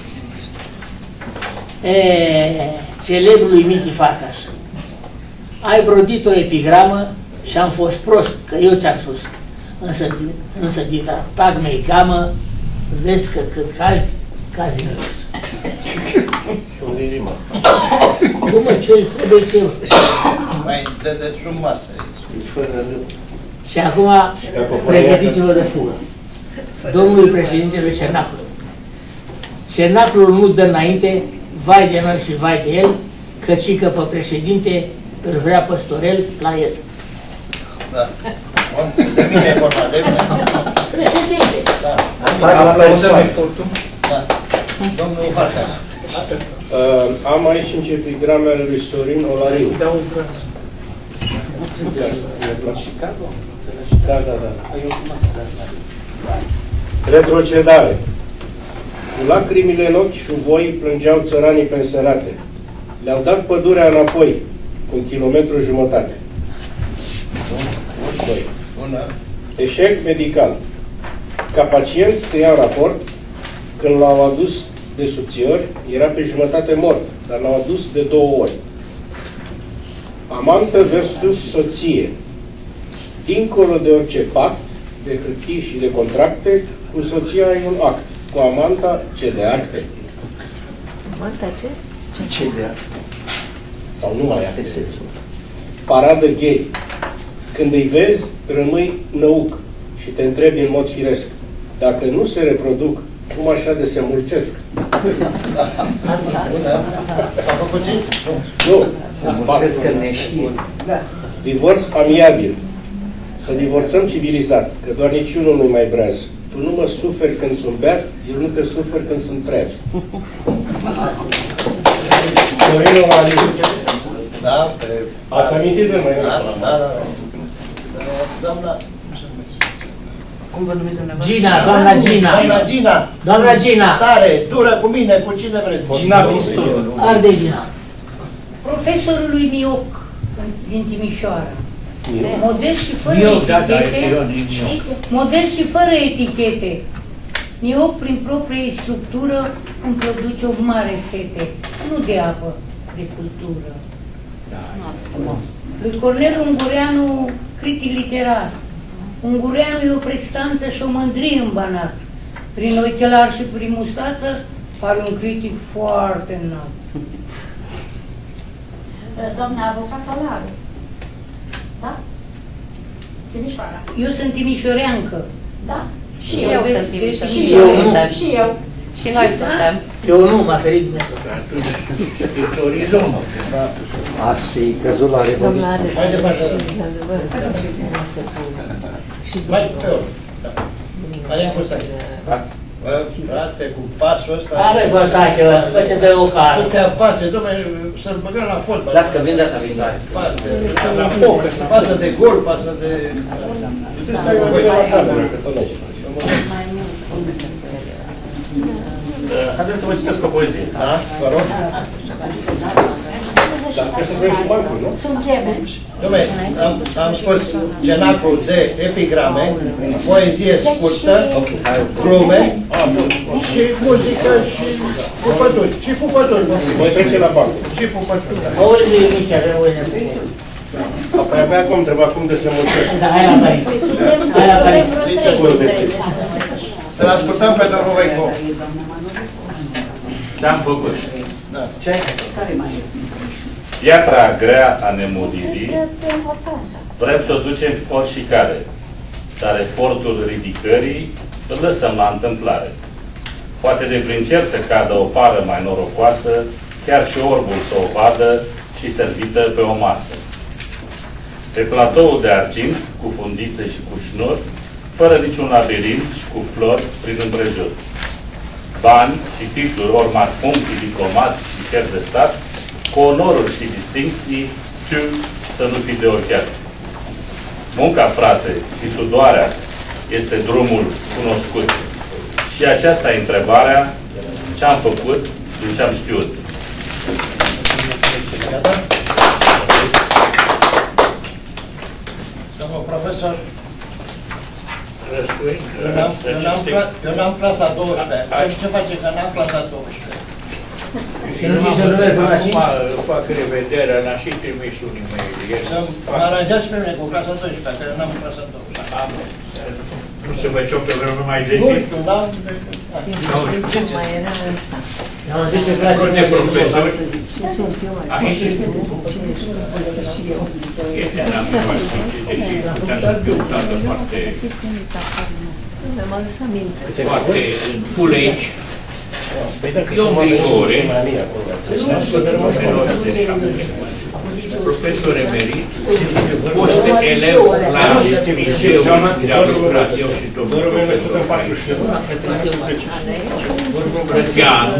E, celebrului Michi Farcaș, ai brodit o epigramă și am fost prost, că eu ți-am spus, însă, însă din tagmei gamă, vezi că când cazi, cazi în jos. unde e rima? Cum mă, ce trebuie ce Mai de de frumoasă aici. Și acum pregătiți-vă de fugă. Domnului președintele Cernaclu. Cernaclul nu dă înainte, vai de noi și vai de el, căci că pe președinte îl vrea Păstorel la el. Da. Bun. De mine e vorba, de mine. Președinte! Da. Aplauzăm efortul. Da. Domnul Farcaș. Uh, am aici niște epigrame ale lui Sorin Olariu. Dau un braț. Da, da, da. Retrocedare. Cu lacrimile în ochi și voi plângeau țăranii penserate. Le-au dat pădurea înapoi, cu un kilometru jumătate. Bună. Eșec medical. Ca pacient scria raport, când l-au adus de subțiori, era pe jumătate mort, dar l-au adus de două ori. Amantă versus soție. Dincolo de orice pact, de hârtii și de contracte, cu soția ai un act. Cu amanta, ce de acte. Amanta ce? Ce de acte. Sau nu mai acte. Paradă gay. Când îi vezi, rămâi năuc și te întrebi în mod firesc. Dacă nu se reproduc, cum așa de se mulțesc? Asta. S-a făcut ce? Nu. Se mulțesc că ne știe. Divorț amiabil. Să divorțăm civilizat, că doar niciunul nu-i mai breaz. Tu nu mă suferi când sunt beat, eu nu te suferi când sunt treaz. Sorin Olariu. Da, pe... Ați amintit de mai Da, da, da. Doamna... Cum vă numiți dumneavoastră? Gina, doamna Gina. Doamna Gina. Doamna Gina. Tare, dură cu mine, cu cine vreți. Gina Pistol. Arde Gina. Profesorul lui Mioc din Timișoara. Modest și fără Mioc, da, da, este etichete. Ion, e Mioc. Modest și fără etichete. Mioc, prin proprie structură, îmi produce o mare sete. Nu de apă, de cultură. Lui Corneliu Ungureanu, critic literar. Ungureanu e o prestanță și o mândrie în banat. Prin ochelari și prin mustață Are un critic foarte înalt. Doamna avocat Olaru. Da? Timișoara. Eu sunt timișoreancă. Da? Și eu sunt timișoreancă. Și eu nu. Și eu. Și noi suntem. Eu nu, m-a ferit Dumnezeu. Atunci, știți orizontul. Ați fi căzut la Revoluție. Mai departe. Mai pe urmă. Mai am costat. Bă, frate, cu pasul ăsta... Are Costache, fă-te de o cară. Să te apase, dom'le, să-l băgăm la fotbal. Las că vin data viitoare. Pasă, la poker, pasă de gol, pasă de... Tu stai cu voi. Haideți să vă citesc o poezie. Da? Vă rog. Dar trebuie să vrem și bancul, nu? Sunt gemeni. Dom'le, am, am scos cenacul de epigrame, poezie scurtă, glume și muzică și pupături. Și pupături. Voi trece la bancul. Și pupături. Auzi, Michea, de rămâne. Apoi abia acum întreba cum de se mulțește. Da, hai la Paris. Hai la Paris. Zice voi deschis. Să-l ascultăm pe domnul Voico. Ce-am făcut? Da. Ce? Piatra grea a nemuririi, vrem să o ducem ori și care, dar efortul ridicării îl lăsăm la întâmplare. Poate de prin cer să cadă o pară mai norocoasă, chiar și orbul să o vadă și servită pe o masă. Pe platoul de argint, cu fundițe și cu șnur, fără niciun labirint și cu flori prin împrejur. Bani și titluri, ori mari funcții, diplomați și șefi de stat, cu onoruri și distincții, tu să nu fii de ochiat. Munca, frate, și sudoarea este drumul cunoscut. Și aceasta e întrebarea, ce-am făcut din ce-am știut. Domnul profesor, Răspund. eu n-am clasa a douăsprezecea. Ce face că n-am clasa a douăsprezecea? Și nu știu să nu merg până la cinci. Fac revederea, n-a și trimis unii mei. Mă aranjați pe mine cu clasa a douăsprezecea, că eu n-am clasa a douăsprezecea. Nu se făceau pe vreo numai zece? Nu știu, n-am... Mai era ăsta. Am zece clase de profesori. Ce sunt eu mai? Aici? Și eu. Este în amintire, deci putea să fiu o țară foarte... Mi-am adus aminte. Foarte în full age. Ion Grigore, profesor emerit, fost elev la liceu de a lucrat eu și domnul profesor Răzgheanu.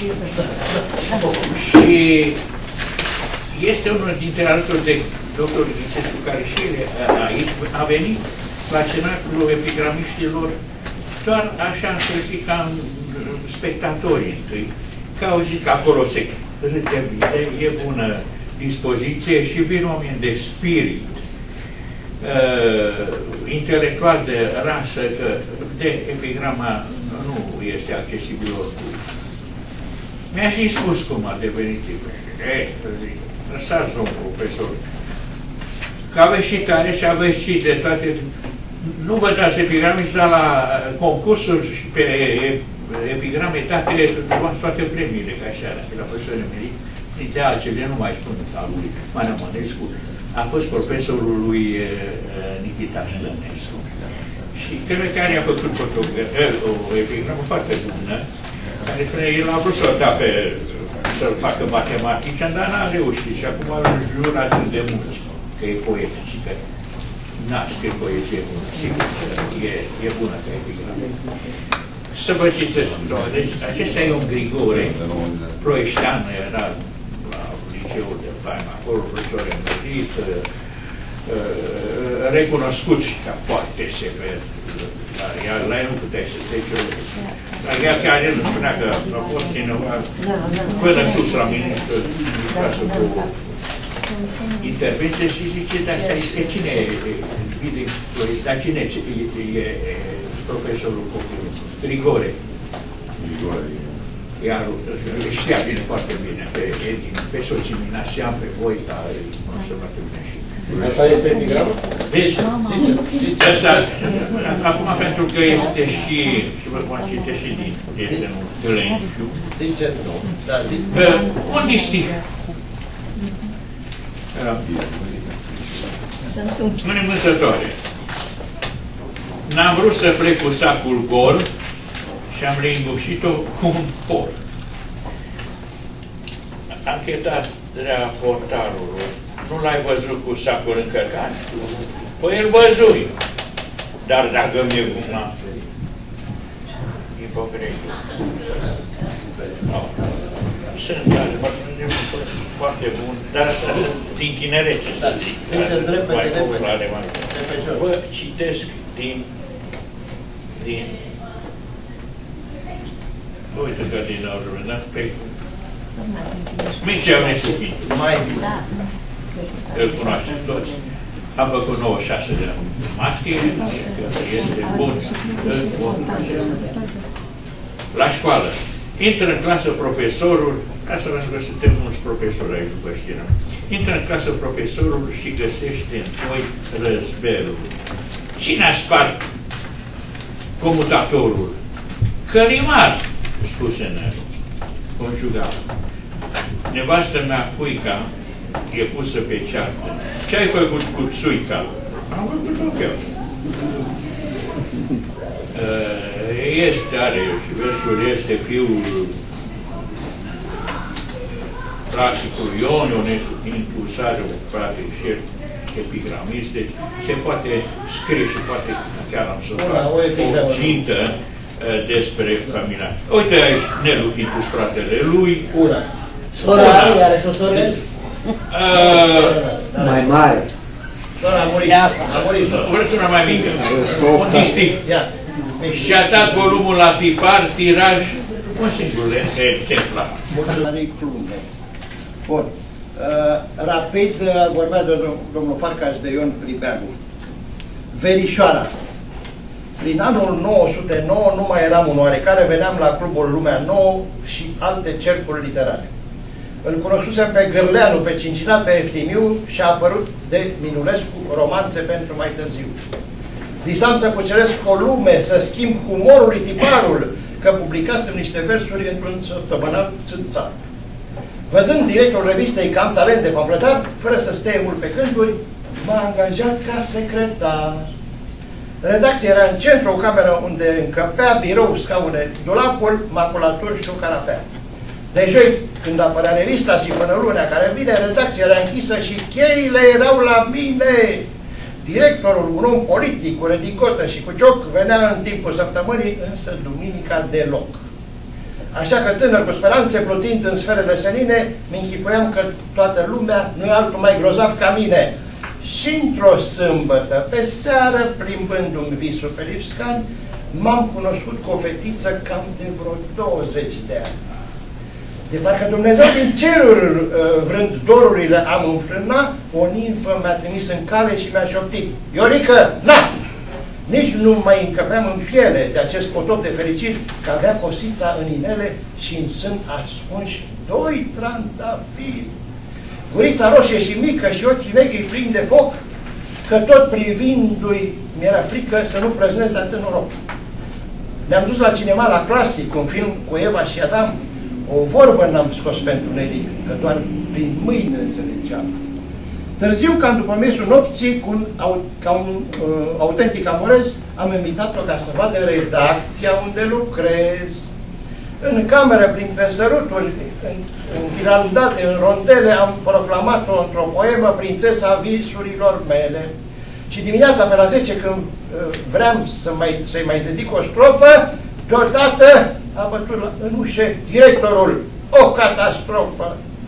Și este unul dintre alături de doctorul Ghicescu, care și el aici a venit la cenacul epigramiștilor doar așa am crezut ca spectatorii întâi, că au zis că acolo se râde bine, e bună dispoziție și vin oameni de spirit, uh, intelectual de rasă, că de epigrama nu este accesibil oricum. Mi-a și spus cum a devenit. Eh, zic, lăsați, domnul profesor, că aveți și tare și aveți și de toate. Nu vă dați epigrame, dar la concursuri și pe epigrame tatele, luați toate premiile, ca așa, la profesor emerit, dintre altele, nu mai spun al lui Manea Mănescu, a fost profesorul lui Nikita Slănescu. Și cel care a făcut o epigramă foarte bună, care el a vrut să-l dea pe, să-l facă matematici, dar n-a reușit și acum îl jur atât de mulți, că e poet și că n-a scris poezie bună, sigur, e, e bună ca epigramă. Să vă citesc, deci acesta e un Grigore, ploieștean, era la liceul de Faima, acolo profesor emerit, recunoscut și ca foarte sever, dar la el nu puteai să treci o dar ea chiar el nu spunea că a fost cineva până sus la ministrul cu intervenție și zice, dar asta cine e, dar cine e profesorul copilului? Grigore. Grigore. Iar știa bine foarte bine, pe Edin, pe soții Minasian, pe Voita, nu știu foarte bine și Așa este epigramă? Deci, asta, acum pentru că este și, și vă vom cite și din prietenul Gălăinciu. Sincer, nu. Da, zic. Un distic. Spune mânsătoare. N-am vrut să plec cu sacul gol și am reîngușit-o cu un por. Anchetat raportarul. Nu l-ai văzut cu sacul încărcat? Păi îl văzui. Dar dacă mi-e guma, ipocretul. No. Sunt, adevăr, foarte bun, dar asta sunt din tinerece, să zic. Mai populare, mai. Vă citesc din... din... Uite că din aurul, da? Pe... Mircea Mesuchin. Mai bine. Îl cunoaștem toți. Am făcut nouăzeci și șase de martie, este bun. La școală. Intră în clasă profesorul, asta pentru că suntem mulți profesori aici după știrea. Intră în clasă profesorul și găsește în foi răzberul. Cine a spart comutatorul? Călimar, spuse în conjugal. Nevastă mea, Cuica, e pusă pe ceartă. Ce ai făcut cu Țuica? Am făcut o eu. Este, are și versul este fiul clasicului Ion Ionescu Pintu, sare un frate și epigramist, deci se poate scrie și poate chiar am să fac o cintă despre familia. Uite aici, Nelu Pintu, fratele lui. Una. Sora, iară și o soră? Mai mare. Sora a murit. A murit. Vreți una mai mică? Un distic. Și-a dat volumul la tipar, tiraj, un singur exemplar. Mulțumesc, Clune. Bun. Uh, rapid, uh, vorbea de domnul Farcaș de Ion Pribeanu. Verișoara. Prin anul nouă sute nouă nu mai eram un oarecare, veneam la Clubul Lumea Nouă și alte cercuri literare. Îl cunoscusem pe Gârleanu, pe Cincinat, pe Eftimiu și a apărut de Minulescu romanțe pentru mai târziu. Visam să cuceresc o lume, să schimb humorul tiparul, că publicasem niște versuri într-un săptămânal țânțat. Văzând directorul revistei că am talent de completar, fără să stea mult pe cânturi, m-a angajat ca secretar. Redacția era în centru, o cameră unde încăpea birou, scaune, dulapul, maculatur și o canapea. De joi, când apărea revista și până lunea care vine, redacția era închisă și cheile erau la mine. Directorul, un om politic, cu redicotă și cu cioc, venea în timpul săptămânii, însă duminica deloc. Așa că tânăr cu speranțe, plutind în sferele senine, mi-închipuiam că toată lumea nu e altul mai grozav ca mine. Și într-o sâmbătă, pe seară, plimbându-mi visul pe Lipscan, m-am cunoscut cu o fetiță cam de vreo douăzeci de ani. De parcă Dumnezeu din ceruri, vrând dorurile am înfrâna, o nimfă mi-a trimis în cale și mi-a șoptit: Iorică, na! Nici nu mai încăpeam în piele de acest potop de fericiri, că avea cosița în inele și în sân ascunși doi trandafiri. Gurița roșie și mică și ochii negri plini de foc, că tot privindu-i mi-era frică să nu prăznesc de atât noroc. Ne-am dus la cinema, la clasic, un film cu Eva și Adam. O vorbă n-am scos pentru Nelic, că doar prin mâine înțelegeam. Târziu, cam după mesul nopții, cu un, ca un uh, autentic amorez, am invitat-o ca să vadă redacția unde lucrez. În cameră, printre săruturi, în, înghirandate, în rondele, am proclamat-o într-o poemă, prințesa visurilor mele. Și dimineața pe la zece, când uh, vreau să-i mai, să mai dedic o strofă, deodată a bătut la, în ușă directorul: o catastrofă!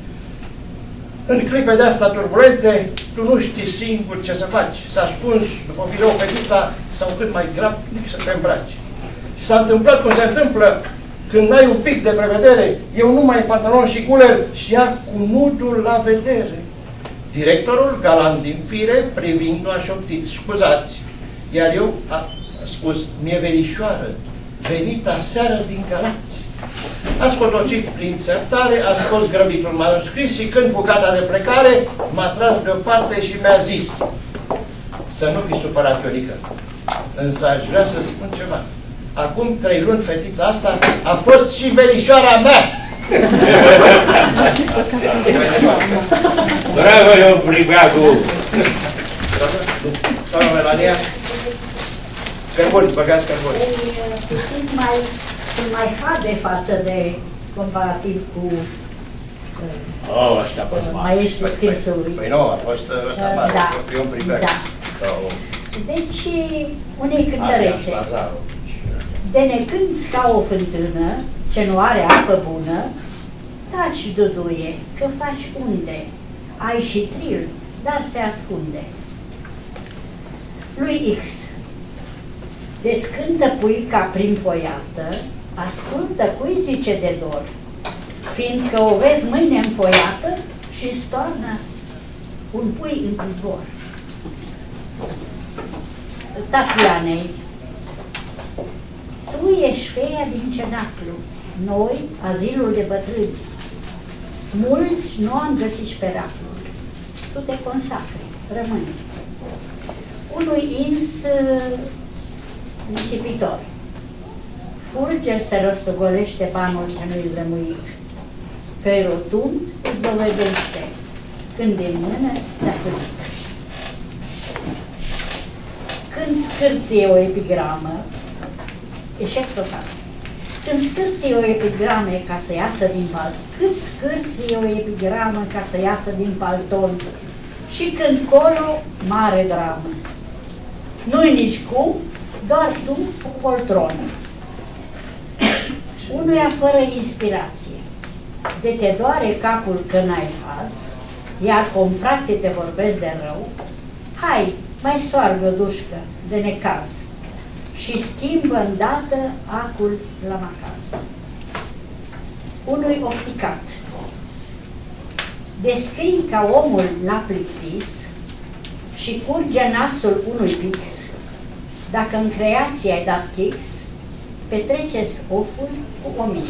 În clipe de asta turbulente, tu nu știi singur ce să faci. S-a ascuns după birou fetița sau cât mai grabnic să te îmbraci. Și s-a întâmplat cum se întâmplă când n-ai un pic de prevedere, eu numai pantalon și guler și ea cu nudul la vedere. Directorul, galant din fire, privind-o a șoptit: scuzați. Iar eu a spus: mie verișoară, venită seară din Galați. a scotocit prin sertare, a scos grăbitul manuscris și când bucata de plecare m-a tras deoparte și mi-a zis: să nu fi supărat, Iorică, însă aș vrea să spun ceva. Acum trei luni fetița asta a fost și verișoara mea. Bravo, eu brigagul! Doamna Melania, cărbuni, băgați cărbuni. Sunt mai, sunt mai hade față de comparativ cu Oh, ăștia a fost mare. maestru scrisurii. Păi nu, a fost ăsta mare, Da, eu un pribeag. da. Deci, unei cântărețe, de necânți ca o fântână, ce nu are apă bună, taci, duduie, că faci unde, ai și tril, dar se ascunde. Lui X, descântă puica prin foiată, ascultă cui zice de dor, fiindcă o vezi mâine înfoiată și stoarnă un pui în cupor. Tatianei, tu ești feia din cenaclu, noi, azilul de bătrâni. Mulți nu am găsit speratul. Tu te consacri, rămâi. Unui ins uh, nisipitor. Fulger se rostogolește banul ce nu-i lămuit. Pe rotund îți dovedește când din mână ți-a făcut. Când scârție o epigramă, eșec total. Când scârție o epigramă ca să iasă din palton, cât scârție o epigramă ca să iasă din palton, și când colo, mare dramă. Nu-i nici cum, doar tu cu poltron. Unuia fără inspirație, de te doare capul că n-ai haz, iar confrații te vorbesc de rău, hai, mai soargă o dușcă de necaz și schimbă îndată acul la macaz. Unui ofticat, descrii ca omul la plictis și curge nasul unui pix. Dacă în creație ai dat chix, petreceți oful cu omis.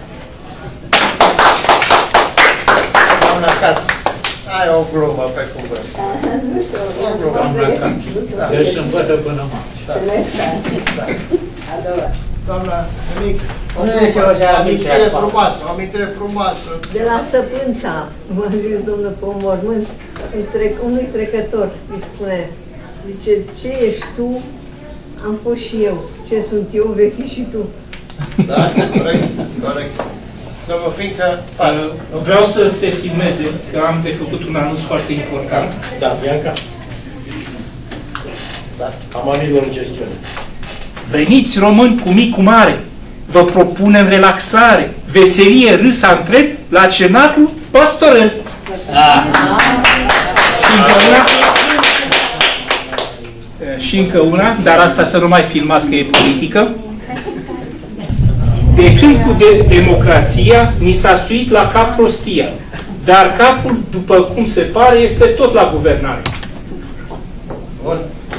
Doamna Caț, ai o glumă pe cuvânt. Nu știu, o glumă. Doamna Caț, deci sâmbătă până marți. Da. Da. Doamna Mic, o amintire frumoasă, o amintire frumoasă. De la Săpânța, m-a zis domnul Pomormânt, unui trecător, îi spune, zice, ce ești tu, am fost și eu, ce sunt eu, vechi și tu. Da, corect, corect. Domnul Fincă, pas. Vreau să se filmeze, că am de făcut un anunț foarte important. Da, Bianca. Da, am anilor în gestiune. Veniți români cu mic cu mare, vă propunem relaxare, veselie, râs antrep la cenaclu pastorel. Ah. Și încă una, și încă una, dar asta să nu mai filmați că e politică. De când cu de democrația ni s-a suit la cap prostia, dar capul, după cum se pare, este tot la guvernare. Bun.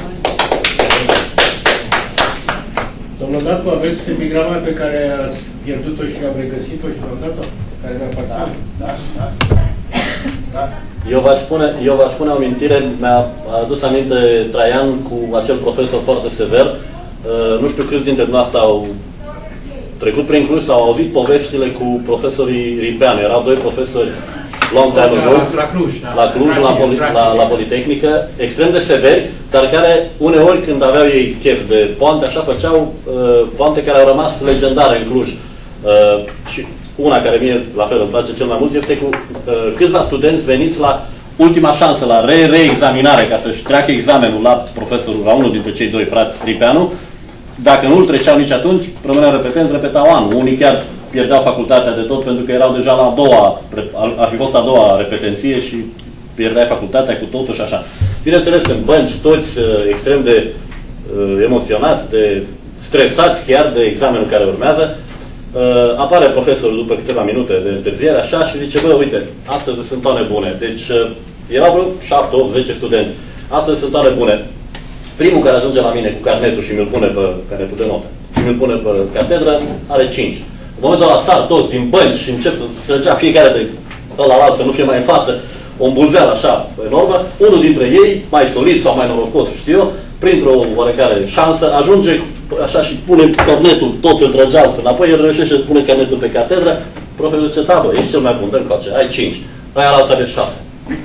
Domnul Datcu, aveți epigrama pe care ați pierdut-o și am regăsit-o și v-am dat-o? Care mi-a aparținut? Da, da, da. Eu v-aș spune, eu v-aș spune o amintire, mi-a adus aminte Traian cu acel profesor foarte sever. Uh, nu știu câți dintre dumneavoastră au trecut prin Cluj sau au auzit poveștile cu profesorii Ripeanu. Erau doi profesori long time ago, La Cluj, da. la Cluj, la, poli, la, la Politehnică, extrem de severi, dar care uneori când aveau ei chef de poante, așa făceau uh, poante care au rămas legendare în Cluj. Uh, și una care mie la fel îmi place cel mai mult este cu uh, câțiva studenți veniți la ultima șansă, la re-reexaminare, ca să-și treacă examenul la profesorul, la unul dintre cei doi frați Ripeanu. Dacă nu îl treceau nici atunci, rămâneau repetenți, repetau anul. Unii chiar pierdeau facultatea de tot pentru că erau deja la a doua, ar fi fost a doua repetenție și pierdeai facultatea cu totul și așa. Bineînțeles, în bănci, toți uh, extrem de uh, emoționați, de stresați chiar de examenul care urmează, uh, apare profesorul după câteva minute de întârziere, așa, și zice, bă, uite, astăzi sunt toane bune. Deci, uh, erau vreo șapte, opt, zece studenți. Astăzi sunt toane bune. Primul care ajunge la mine cu carnetul și mi-l pune pe carnetul de notă și mi-l pune pe catedră, are cinci. În momentul ăla sar toți din bănci și încep să trăgea fiecare de ăla alt să nu fie mai în față, o îmbulzeală așa enormă, unul dintre ei, mai solid sau mai norocos, știu eu, printr-o oarecare șansă, ajunge așa și pune cornetul, toți îl trăgeau înapoi, el reușește să pune cornetul pe catedră, profesorul zice, da, bă, ești cel mai bun, dă-mi coace, ai cinci, aia alții aveți șase.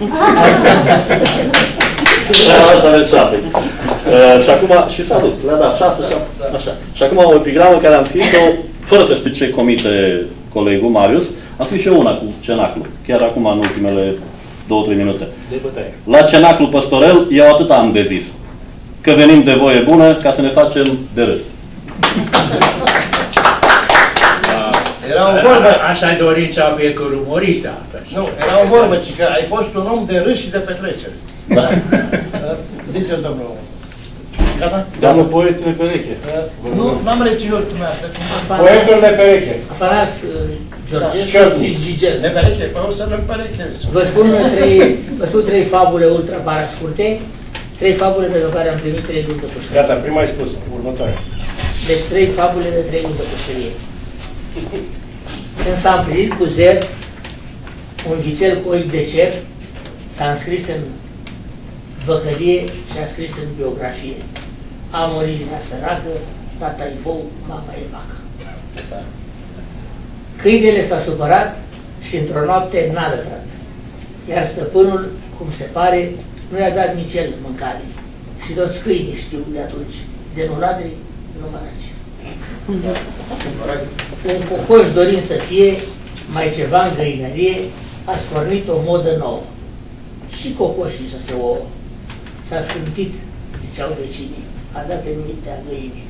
Aia alții aveți șase. Uh, și acum, și s-a dus, le-a dat șase, și așa. Și acum o epigramă care am scris-o, fără să știu ce comite colegul Marius, am scris și eu una cu cenaclu, chiar acum în ultimele două, trei minute. La cenaclu păstorel, eu atât am de zis. Că venim de voie bună ca să ne facem de râs. Era o vorbă. Așa e dorința fiecărui umorist. Nu, era o vorbă, ci că ai fost un om de râs și de petrecere. Da. Ziceți, domnul. Gata? Domnul poet de pereche. Nu, n-am reținut dumneavoastră. Poetul de pereche. Afanas Georgescu și Gigel. De pereche, păi o să-l împerechez. Vă spun trei, vă spun trei fabule ultra parascurte, trei fabule pentru care am primit trei luni de pușcărie. Gata, prima ai spus, următoare. Deci trei fabule de trei luni de pușcărie. Când s-a împlinit cu zer, un vițel cu ochi de cer s-a înscris în văcărie și a scris în biografie. Am originea săracă, tata-i bou, mama-i vacă. Câinele s-a supărat și într-o noapte n-a lătrat. Iar stăpânul, cum se pare, nu i-a dat nici el mâncare. Și toți câinii știu de atunci, de nu ladri, nu mănânci. Un cocoș dorind să fie mai ceva în găinărie, a scornit o modă nouă. Și cocoșii să se ouă. S-a scântit, ziceau vecinii, a dat în mintea găinii.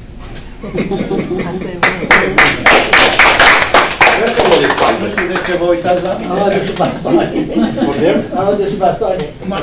Nu știu de ce vă uitați la mine. Am adus și bastoane. Putem? Am adus și bastoane.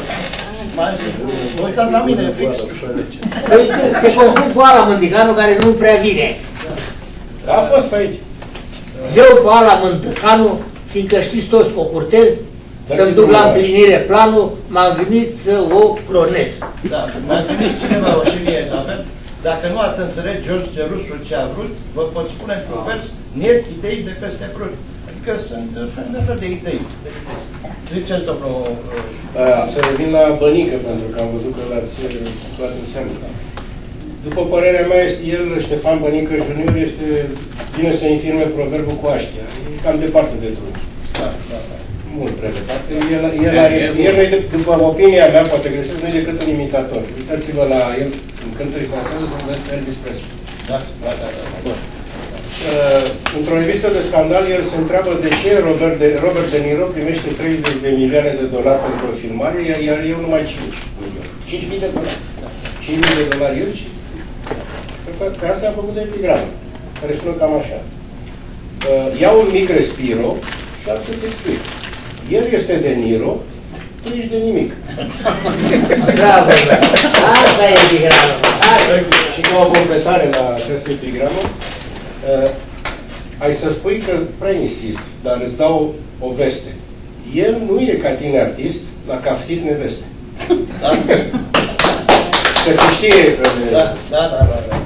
Vă uitați la mine, fix. Te confund cu Ala Mândicanu, care nu prea vine. A fost pe aici. Zeu cu Ala Mândicanu, fiindcă știți toți că o curtez, să-mi duc la împlinire planul, m-am gândit să o clonez. Da, mi-a trimis cineva o cilie în avem. Dacă nu ați înțeles George Rusul ce a vrut, vă pot spune într-un vers, niet idei de peste brut. Adică sunt fel de fel de idei. Ziceți, domnul... Am să revin la Bănică, pentru că am văzut că l-ați luat în seamă. După părerea mea, el, Ștefan Bănică junior, este bine să infirme proverbul cu aștia. E cam departe de drum. Da, da, da. Mult prea departe. El, el, are, el nu e, după opinia mea, poate greșesc, nu e decât un imitator. Uitați-vă la el în cântări franceză, să vedeți Elvis Presley. Da, da, da, da. Bun. Uh, într-o revistă de scandal, el se întreabă de ce Robert de, Robert de Niro primește treizeci de milioane de dolari pentru o filmare, iar, iar eu numai cinci milioane. cinci mii de dolari. cinci mii de dolari el și... Că asta a făcut de epigramă, care sună cam așa. Uh, iau un mic respiro și am să-ți explic. El este de Niro, tu ești de nimic. Bravo, bravo. Asta e epigramă. Și ca o completare la această epigramă, uh, ai să spui că prea insist, dar îți dau o veste. El nu e ca tine artist, la caftit neveste. Da? Că se știe... Da, da, da, da, da.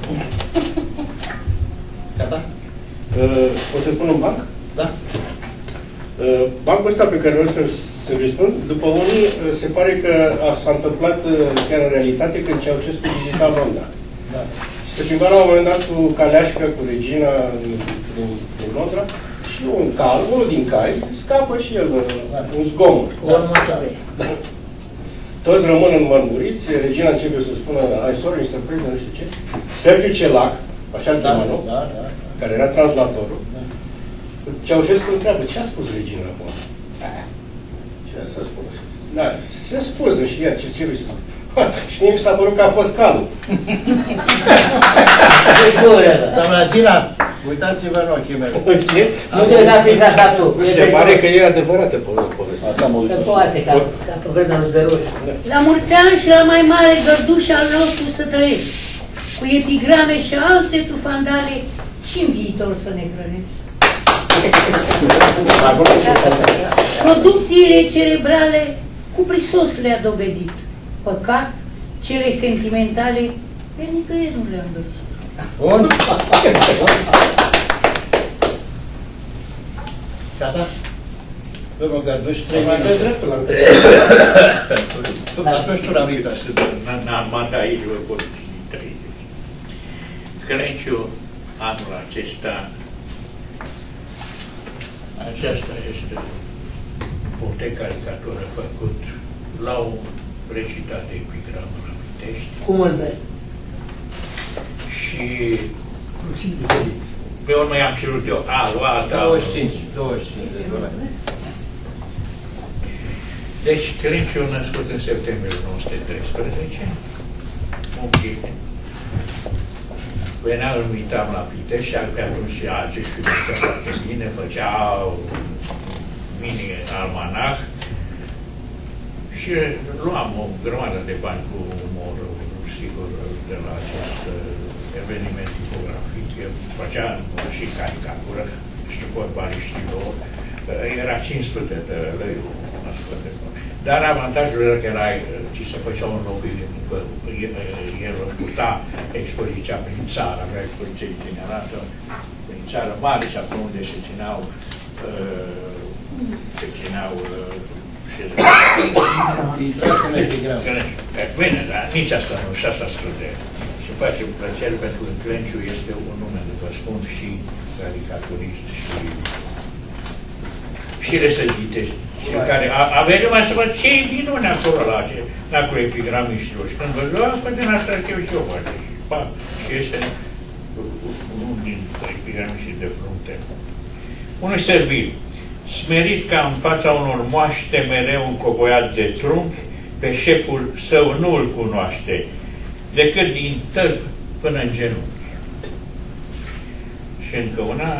Gata? Uh, o să spun un banc? Da. Uh, bancul ăsta pe care vreau să, să vi spun, după unii, uh, se pare că s-a întâmplat uh, chiar în realitate când Ceaușescu vizita Londra. Da. Se plimba la un moment dat cu Caleașca, cu Regina în, în, în Londra și un cal, unul din cai, scapă și el uh, un zgomot. Următoare. Da. Toți rămân înmărmuriți, Regina începe să spună, ai sorry, mister President, nu știu ce. Sergiu Celac, așa Da, chema, nu? da, da. Care era translatorul. Ceaușescu întreabă, ce a spus Regina acum? Ce a spus? Da, se spuză și ea, ce ce vrei să spun? Și mie mi s-a părut că a fost calul. Doamna Zina, uitați-vă în ochii mei. Nu te da fixat datul. Se pare că e adevărată povestea. Se poate, ca, ca pe vremea lui Zăruri. La mulți ani și la mai mare gărduș al nostru să trăiești, cu epigrame și alte tufandale și în viitor să ne hrănești. Producțiile cerebrale cu prisos le-a dovedit. Păcat, cele sentimentale pe nicăieri nu le-am găsit. Bun. Gata? Domnul Gărduș, trei Mai minute. aveți dreptul la Atunci tu l-am ridicat. N-am dat aici, vă pot citi treizeci. Clenciu, anul acesta, aceasta este o decaricatură făcut la o recitat de epigramă la Pitești. Cum îl dai? Și pe urmă i-am cerut eu, a, luat, douăzeci și cinci, douăzeci și cinci de dolari. Deci, Clenciu născut în septembrie o mie nouă sute treisprezece, un pic. Venea, îl uitam la Pitești, și pe atunci acești filmi făcea foarte bine, făceau mini-almanach și luam o grămadă de bani cu umorul, sigur, de la acest eveniment tipografic. Făcea și caricatură și fotbaliștilor. Era cinci sute de lei. Dar avantajul era că era, ci se făceau înlocuiri, el putea expoziția prin țară, avea expoziție itinerată prin țară mare și acolo unde se țineau se țineau și bine, dar nici asta nu, și asta scrude. Și face plăcere pentru că Clenciu este un nume, după spun, și caricaturist și și resăgitești. Și care a, a venit mai să văd ce e minune acolo la ce, acolo epigramiștilor. Și când văd, a, păi din asta știu și eu, poate. Și, pa, și este unul din epigramiștii de frunte. Unul servil, smerit ca în fața unor moaște mereu încovoiat de trunchi, pe șeful său nu îl cunoaște, decât din tălp până în genunchi. Și încă una,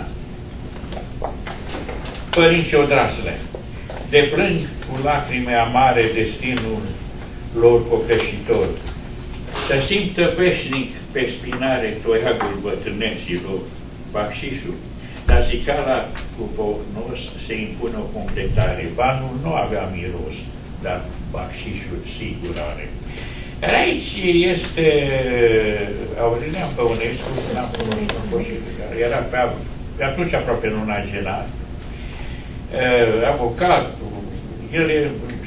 părinți odrasle, deplâng cu lacrime amare destinul lor copleșitor, să simtă veșnic pe spinare toiagul bătrâneților, bacșișul, dar zicala cu ponos se impune o completare. Banul nu avea miros, dar bacșișul sigur are. Dar aici este Aurelian Păunescu, n-am cunoscut, care era pe, pe atunci aproape nonagenar, avocat, el e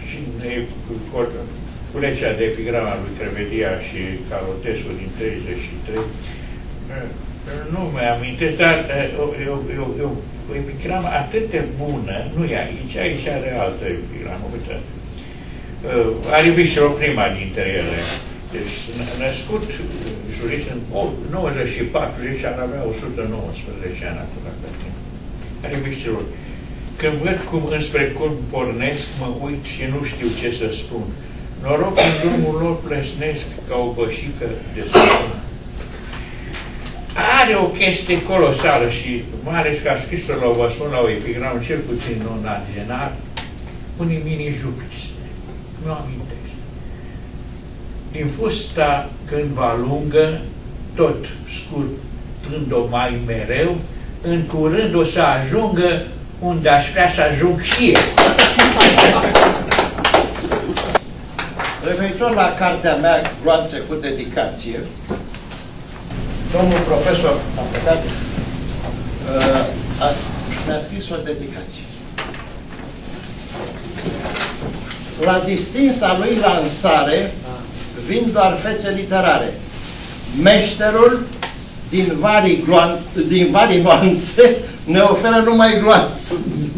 cu legea de epigrama lui Trevedia și Carotescu din treizeci și trei. Nu mă amintesc, dar e o epigramă atât de bună, nu e aici, aici are altă epigramă, uite. Arivișilor, prima dintre ele. Deci, născut jurist în nouăzeci și patru, deci ar avea o sută nouăsprezece ani acum. Arivișilor. Când văd cum înspre cum pornesc, mă uit și nu știu ce să spun. Noroc în drumul lor plesnesc ca o bășică de spun. Are o chestie colosală și mai ales că a scris-o la, vă spun, la o epigramă, cel puțin nonagenar, unii mini-jupiste. Nu amintesc. Din fusta cândva lungă, tot scurtând-o mai mereu, în curând o să ajungă unde aș vrea să ajung și eu. Referitor la cartea mea, Gloanțe cu dedicație, domnul profesor a plecat, mi-a scris o dedicație. La distinsa lui lansare vin doar fețe literare. Meșterul din vari, gloan, din vari nuanțe ne oferă numai gloanțe.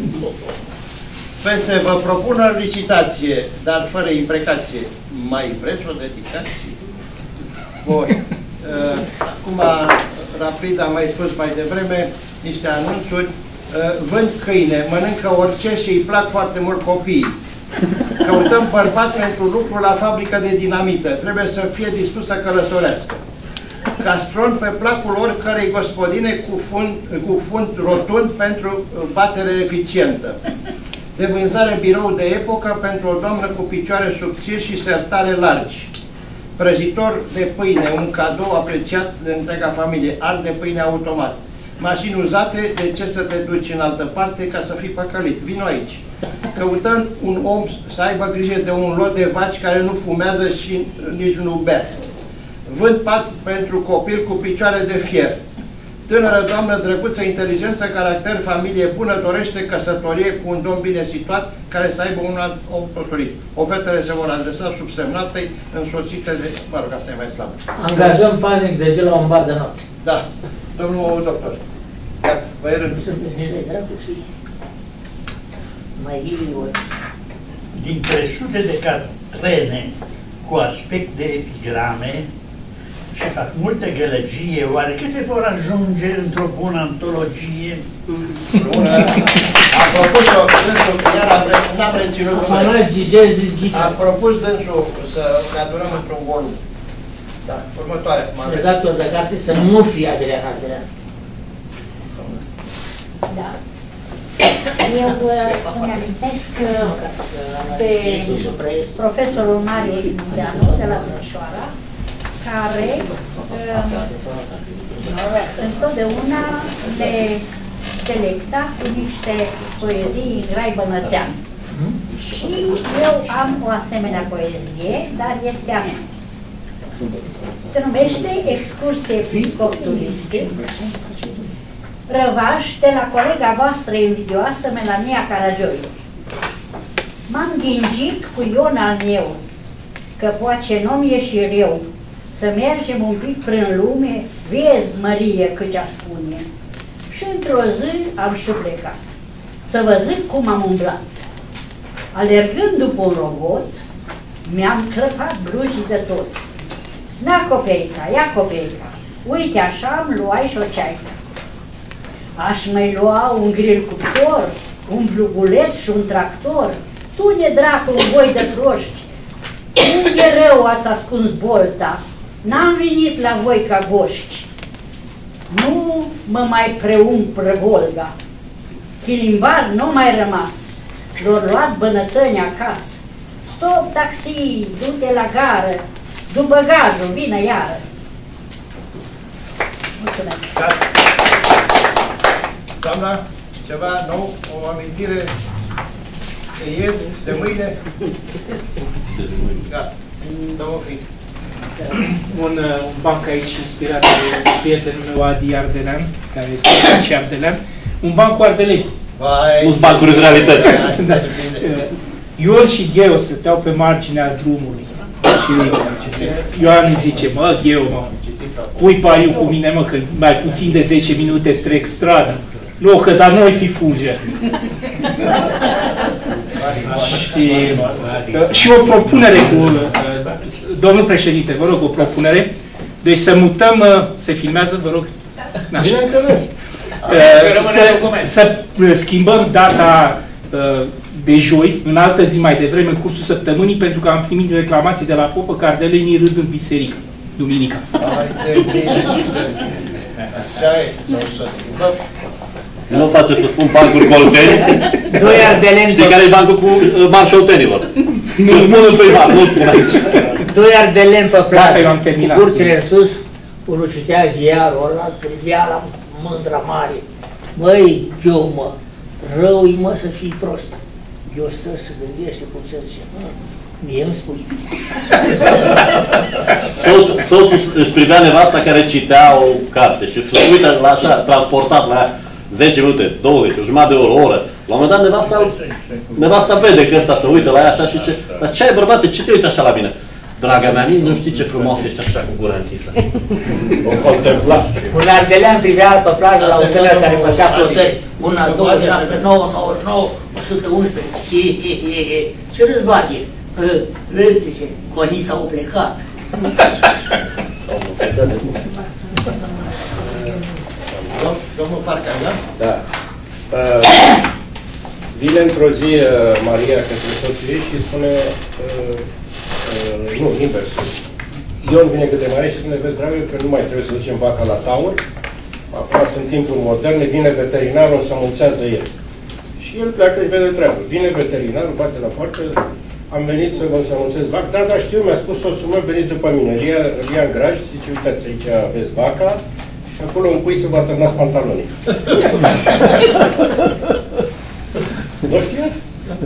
Pese vă propun o licitație, dar fără imprecație. Mai vreți o dedicație? Bun. Uh, acum, rapid, am mai spus mai devreme niște anunțuri. Uh, vând câine, mănâncă orice și îi plac foarte mult copiii. Căutăm bărbat pentru lucru la fabrică de dinamită. Trebuie să fie dispus să călătorească. Castron pe placul oricărei gospodine cu fund, cu fund rotund pentru batere eficientă. De vânzare birou de epocă pentru o doamnă cu picioare subțiri și sertare largi. Prăjitor de pâine, un cadou apreciat de întreaga familie, ard de pâine automat. Mașini uzate, de ce să te duci în altă parte ca să fii păcălit? Vino aici. Căutăm un om să aibă grijă de un lot de vaci care nu fumează și nici nu bea. Vând pat pentru copil cu picioare de fier. Tânără doamnă drăguță, inteligență, caracter, familie bună, dorește căsătorie cu un domn bine situat care să aibă un alt om potrivit. Ofertele se vor adresa subsemnatei însoțite de... Mă rog, asta e mai slabă. Angajăm paznic de zi la un bar de noapte. Da. Domnul doctor. Iată, vă e rândul. Sunteți nici de dracu și mai ochi. Dintre sute de catrene cu aspect de epigrame și fac multe gălăgie, oare câte vor ajunge într-o bună antologie? Bună! A propus dânsul, iar n-am reținut Afanaș Gigel zis Ghiță. A propus dânsul să ne adunăm într-un volum. Da, următoarea. Redactor de carte să nu fie Adrian Adrian. Da. Eu îmi amintesc pe profesorul Marius Munteanu de la Timișoara, care întotdeauna le delecta cu niște poezii în grai bănățean. Și eu am o asemenea poezie, dar este a mea. Se numește Excursie Piscop-Turistic, răvaș de la colega voastră invidioasă, Melania Caragioiu. M-am ghingit cu Ion al meu, că poate n-om ieși rău, să mergem un pic prin lume, vezi, Mărie, cât-a spune. Și într-o zi am și plecat, să vă zic cum am umblat. Alergând după un robot, mi-am crăpat blujii de tot. Na, copeica, ia copeica, uite așa îmi luai și o ceaică. Aș mai lua un grill cuptor, un vluguleț și un tractor. Tu ne dracu un boi de proști. Unde rău ați ascuns bolta? N-am venit la voi ca goști. Nu mă mai preumpră Volga. Chilimbar nu mai rămas. L-au luat bănățăni acasă. Stop, taxi, du-te la gară. Du bagajul, vină iară. Mulțumesc. Da. Doamna, ceva nou, o amintire de ieri, de mâine? Da. Domnul Fric. Un, un banc aici inspirat de prietenul meu Adi Ardelean, care este și Ardelean, un banc cu ardeleni. Nu-s bancuri în realitate. Da. Ion și Gheo stăteau pe marginea drumului. Și Ioan îi zice, mă, Gheo, mă, pui pariu cu mine, mă, că mai puțin de zece minute trec strada. Nu, că dar noi fi fulger. și, și o propunere cu domnul președinte, vă rog, o propunere. Deci să mutăm, se filmează, vă rog. Bineînțeles. Să, să schimbăm data de joi, în altă zi mai devreme, în cursul săptămânii, pentru că am primit reclamații de la popă că ardelenii râd în biserică, duminica. Nu face să spun bancuri cu olteni. Doi ardeleni. Știi care e bancul cu uh, marșul oltenilor? Să spun în privat, nu spun aici. Doi ardeleni pe plată, cu curțile în sus, unul citea ziarul ăla, privea la mândra mare. Măi, eu mă, rău-i mă să fii prost. Eu stă să gândește cum să zice, mie îmi spui. Soț, soțul își privea nevasta care citea o carte și se uită la așa, transportat la zece minute, douăzeci, o jumătate de oră, o oră. La un moment dat nevasta, nevasta vede că ăsta se uită la ea așa și ce, dar ce ai bărbate, ce te uiți așa la mine? Draga mea, nici nu știi ce frumos ești așa cu gura închisă. O contempla. Un ardelean privea pe plajă la un tânăr care făcea flotări. Una, două, șapte, nouă, nouăzeci și nouă, o sută unsprezece. Ce răzbaghe? Râd, zice, conii s-au plecat. Domnul Farcan, da? Da. Uh, vine într-o zi uh, Maria către soțul ei și spune, uh, uh, nu, invers. Ion vine către Maria și spune, vezi, dragă, că nu mai trebuie să ducem vaca la taur. Acum sunt timpuri moderne, vine veterinarul, să mulțează el. Și el pleacă, îi vede treabă. Vine veterinarul, bate la poartă, am venit să vă înțemunțez vaca. Da, da, știu, mi-a spus soțul meu, veniți după mine. Îl ia, îl ia în graj, zice, uitați, aici aveți vaca. Și acolo un pui să vă atârnați pantalonii. Nu știați?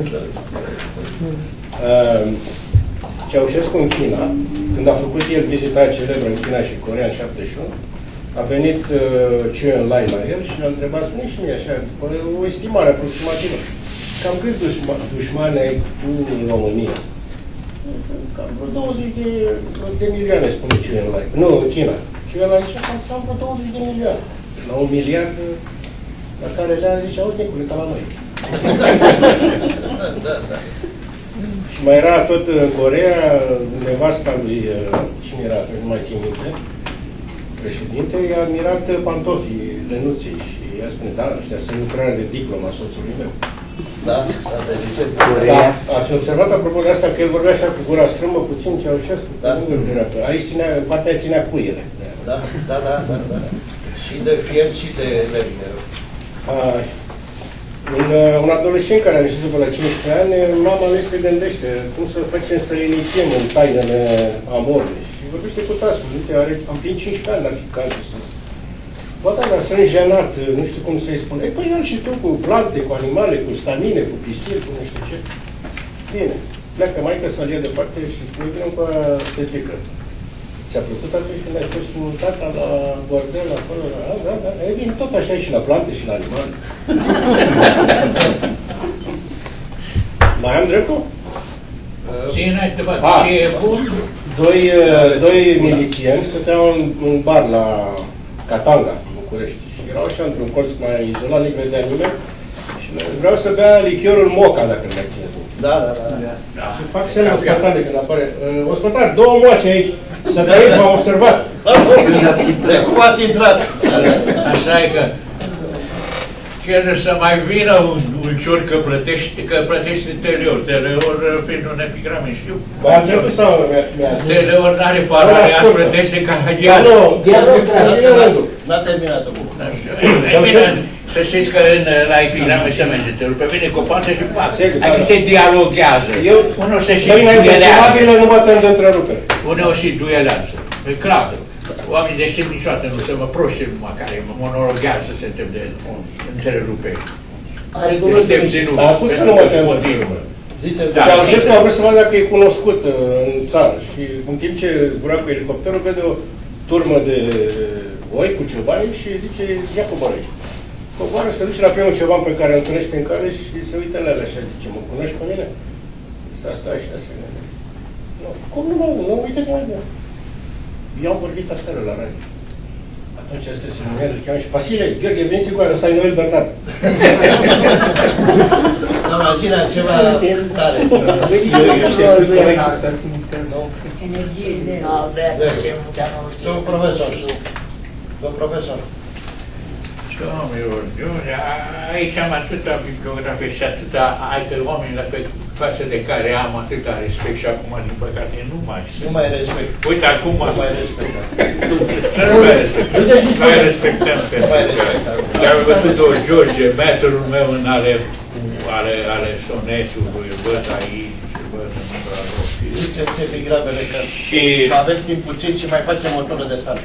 Uh, Ceaușescu în China, când a făcut el vizita celebră în China și Coreea în șaptezeci și unu, A venit uh, Ciuan Lai la el și l-a întrebat, spune și mie așa, o estimare aproximativă. Cam câți dușma- dușmani ai tu în România? Cam vreo douăzeci de, de milioane, spune Ciuan Lai. Nu, în China. Ciuan Lai zicea, cam vreo douăzeci de milioane. La un miliard, la care le-a zicea, uite, Nicule, ca la noi. Da, da, da. Și mai era tot în Coreea, nevasta lui, cine era, nu mai țin minte, președinte, i-a admirat pantofii Lenuței și ea spune, da, ăștia sunt lucrare de diploma soțului meu. Da, da, de licență. Da, ați observat apropo de asta că el vorbea așa cu gura strâmbă, puțin Ceaușescu, da. Aici ținea, partea ținea cuiele. Da, da, da, da, da. Și de fier și de lemn. Un, un adolescent care a ieșit după la cincisprezece ani, mama lui se gândește cum să facem să inițiem în tainele amorului. Și vorbește cu tascul, uite, are, am plinit cincisprezece ani, n-ar fi cazul să... Bă, da, dar sunt jenat, nu știu cum să-i spun. Ei, păi ia și tu cu plante, cu animale, cu stamine, cu pistil, cu nu știu ce. Bine, pleacă maică să-l ia departe și spune, vină cu Petrică. Ți-a plăcut atunci când ai fost cu tata la bordel, acolo, la... Da, da, da, e bine, tot așa e și la plante și la animale. Mai am dreptul? Ce înainte, bă, ce e bun? Doi, doi milițieni stăteau în un bar la Catanga, în București. Și erau așa într-un colț mai izolat, nu vedea nimeni. Și vreau să bea lichiorul Moca, dacă nu mai țineți. Da, da, da. da. Și fac semnul spătare când apare. O spătare, două moace aici. Să trăiți, m-am observat. Cum ați intrat? Așa e că cere să mai vină un, un cior că plătește, că plătește Teleor. Teleor prin un epigrame, știu. V-am trecut sau mi-a... Teleor n-are paralea, plătește ca hagian. Nu, n-a terminat acum. E bine, să știți că în, la epigrame se merge, te rupe bine copață și pac. Adică se dialoghează. Unul se și duelează. Nu mă tem de întrerupere. Unul și duelează. E clar. Oamenii deștept niciodată nu se mă proști numai care monologhează se tem de întrerupere. Deștepții nu, pentru că sunt motivă. Ceaușescu a vrut să vadă dacă e cunoscut în țară și în timp ce zbura cu elicopterul vede o turmă de oi cu ciobani și zice, ia coboară aici. Coboară, se duce la primul cioban pe care îl întâlnește în cale și se uită la ele așa, zice, mă cunoști pe mine? Și asta așa se gândește. Nu, cum nu mă, nu, uite-te mai bine. Eu am vorbit aseară la radio. Atunci se sublinează și cheamă și Vasile, Gheorghe, veniți cu aia, ăsta e Noel Bernard. Doamna Gina, ceva tare. Energie zero. Domnul profesor. Domnul profesor. Domnilor, aici am atâta bibliografie și atâta alte oameni la față de care am atâta respect și acum, din păcate, nu mai sunt. Nu mai respect. Uite, acum... Nu mai respectăm. Să nu mai respectăm. Mai respectăm pentru că am văzut-o George, metrul meu în ale, ale, ale sonetului, îl văd aici, îl văd în Mibralovski. Ziceți epigramele că și avem timp puțin și mai facem o tură de sală.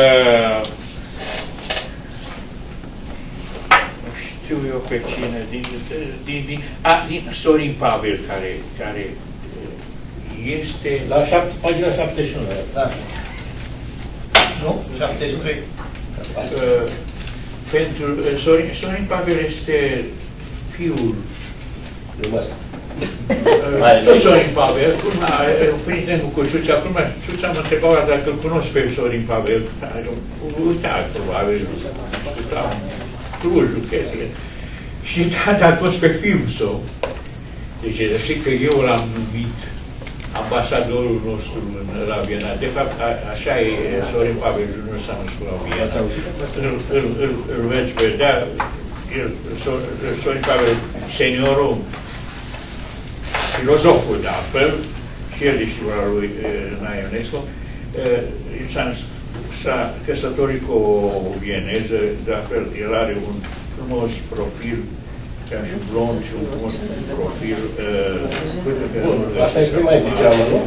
Știu eu pe cine, din, din, din, a, din Sorin Pavel, care, care este... La șapte, pagina șaptezeci și unu. Da. Nu? șaptezeci și trei. Uh, pentru Sorin, Sorin Pavel este fiul lui Măsă. Uh, Sorin Pavel, prieten cu Ciucea, acum Ciucea mă întrebau dacă îl cunosc pe Sorin Pavel, uitat probabil, discutam Clujul, chestia. Și a pus pe fiul său. Deci, știi că eu l-am numit ambasadorul nostru în, la Viena. De fapt, a, așa e, Sorin Pavel Junior s-a născut la Viena. Îl, îl, îl, îl veți vedea, el, Sorin Pavel seniorul, filozoful de altfel, și el e știura lui Nae Ionescu, s-a căsătorit cu o vieneză, de altfel, el are un frumos profil, ca și blond și un frumos profil. Bun, asta e prima epigramă, nu?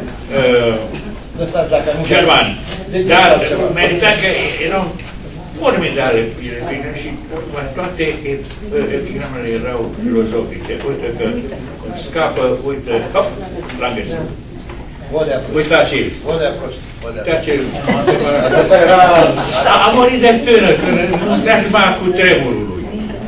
German. Dar merita că erau formidale și toate epigramele erau filozofice. Uite că scapă, uite, hop, l-am găsit. Vodea prost. Uitați-l. Vodea prost. Uitați-l. A murit de tânăr, când în preajma cu tremurul lui.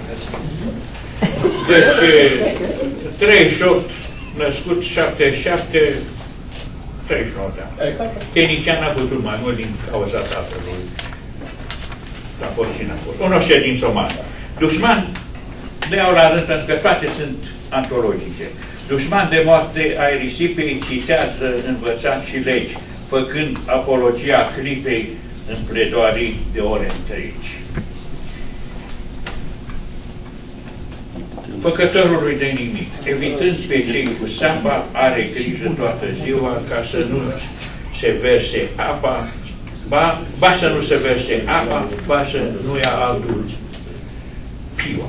Deci, treizeci și opt, născut șaptezeci și șapte, treizeci și nouă de ani. Tehnician n-a putut mai mult din cauza tatălui. A fost și n-a fost. Un ședință mare. Dușman, le iau la rând, pentru că toate sunt antologice. Dușman de moarte ai risipei, citează, învățat și legi, făcând apologia clipei în pledoarii de ore întregi. Făcătorului de nimic, evitând pe cei cu sapa, are grijă toată ziua ca să nu se verse apa, ba, ba să nu se verse apa, ba să nu ia altul piua.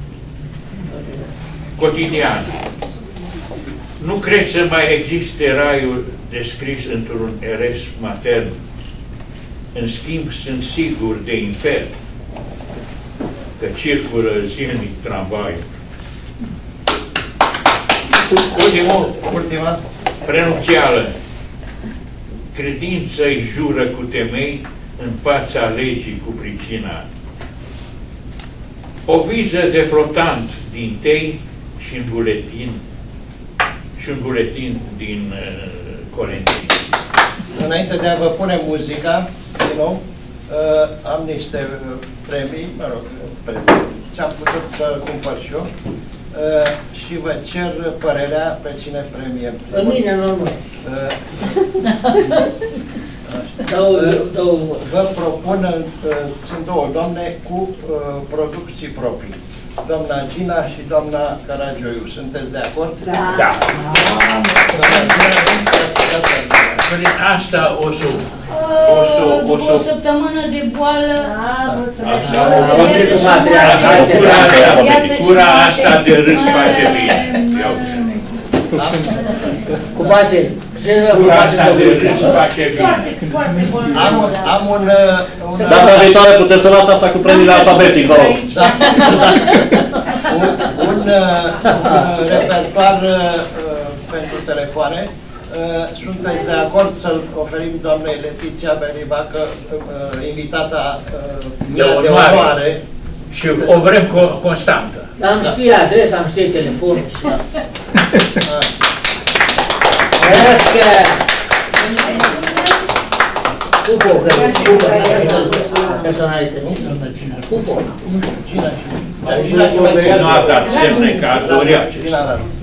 Cotidian. Nu cred să mai existe raiul descris într-un eres matern. În schimb, sunt sigur de infern, că circulă zilnic tramvaiul. Ultimul, ultima, prenupțială. Credința îi jură cu temei în fața legii cu pricina. O viză de flotant din tei și un buletin și un buletin din uh, Colentin. Înainte de a vă pune muzica, din nou, uh, am niște uh, premii, mă rog, premii, ce-am putut să cumpăr și eu, uh, și vă cer părerea pe cine premiem. Pe mine, normal. Uh, Două, două. Vă propun, uh, sunt două doamne cu uh, producții proprii. Doamna Gina și doamna Caragioiu. Sunteți de acord? Da. Da. Prin asta o să... O să... O să... O săptămână de boală. Așa, cura asta de râs face bine. Cu baze. Cura asta de râs face bine. Am un... Data viitoare puteți să luați asta cu premiile alfabetic, vă rog. Un repertoar pentru telefoane. Sunteți de acord să-l oferim doamnei Letiția Belibacă, invitata mea de onoare? Și o vrem constantă. Am știe adresa, am știe telefonul. Răscă! Cupo, cupo, personalități. Cupo. Nu a dat semne că ar dori acesta.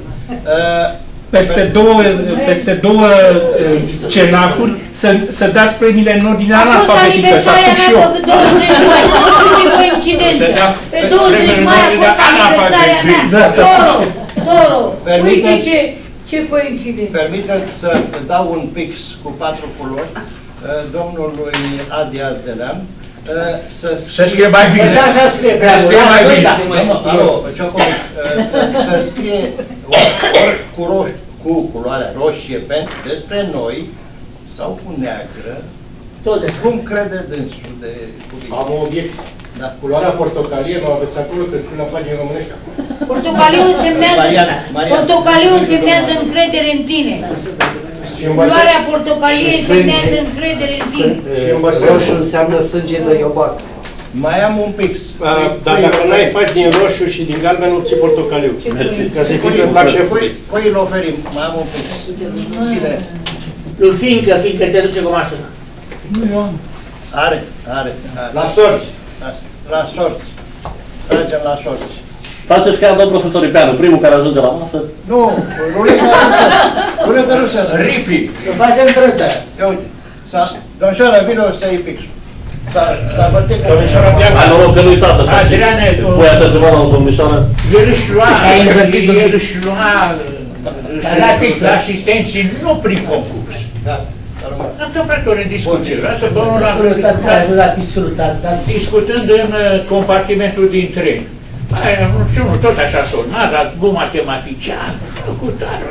Peste două, peste două cenacuri să, să dați premiile în ordinea alfabetică, să apuc și eu. Pe douăzeci mai, nu coincidență. Pe douăzeci mai a fost aniversarea mea. Doro, Doro, uite ce, ce coincidență. Permiteți să dau un pix cu patru culori domnului Adi Ardelean. Să scrie mai bine. Așa scrie, să scrie mai bine. Alo, să scrie ori cu, roș, cu culoarea roșie pentru despre noi sau cu neagră. Cum crede dânsul de cuvinte? Am o obiecție. Da. Culoarea portocalie, nu aveți acolo, că scrie la pagina românești. Portocaliu însemnează, portocaliu însemnează încredere în tine. Culoarea portocalie însemnează încredere în tine. Și roșu înseamnă sânge de iobac. Mai am un pix. Dar dacă n-ai faci din roșu și din galben, nu ții portocaliu. Ca să fie plac șefului. Păi îl oferim. Mai am un pix. Bine. Lui Fiindcă, fiindcă te duce cu mașina. Are, are. La sorți. La sorți. Tragem la sorți. Faceți chiar domnul profesor Ipeanu, primul care ajunge la masă. Nu, ruleta rusă. Ruleta rusă. Ripi. Să facem trântă. Ia uite. Domnișoara, vină să iei pixul. S-a bătit domnișoara Bianca. Hai, noroc că nu-i tată, să Adriane, îți spui așa ceva la o domnișoară? El își lua, el își lua la asistenții nu prin concurs. Da. Întâmplător în discuție. Lasă domnul la discutând în compartimentul din tren. Și unul tot așa sonat, dar bun matematician, locutar.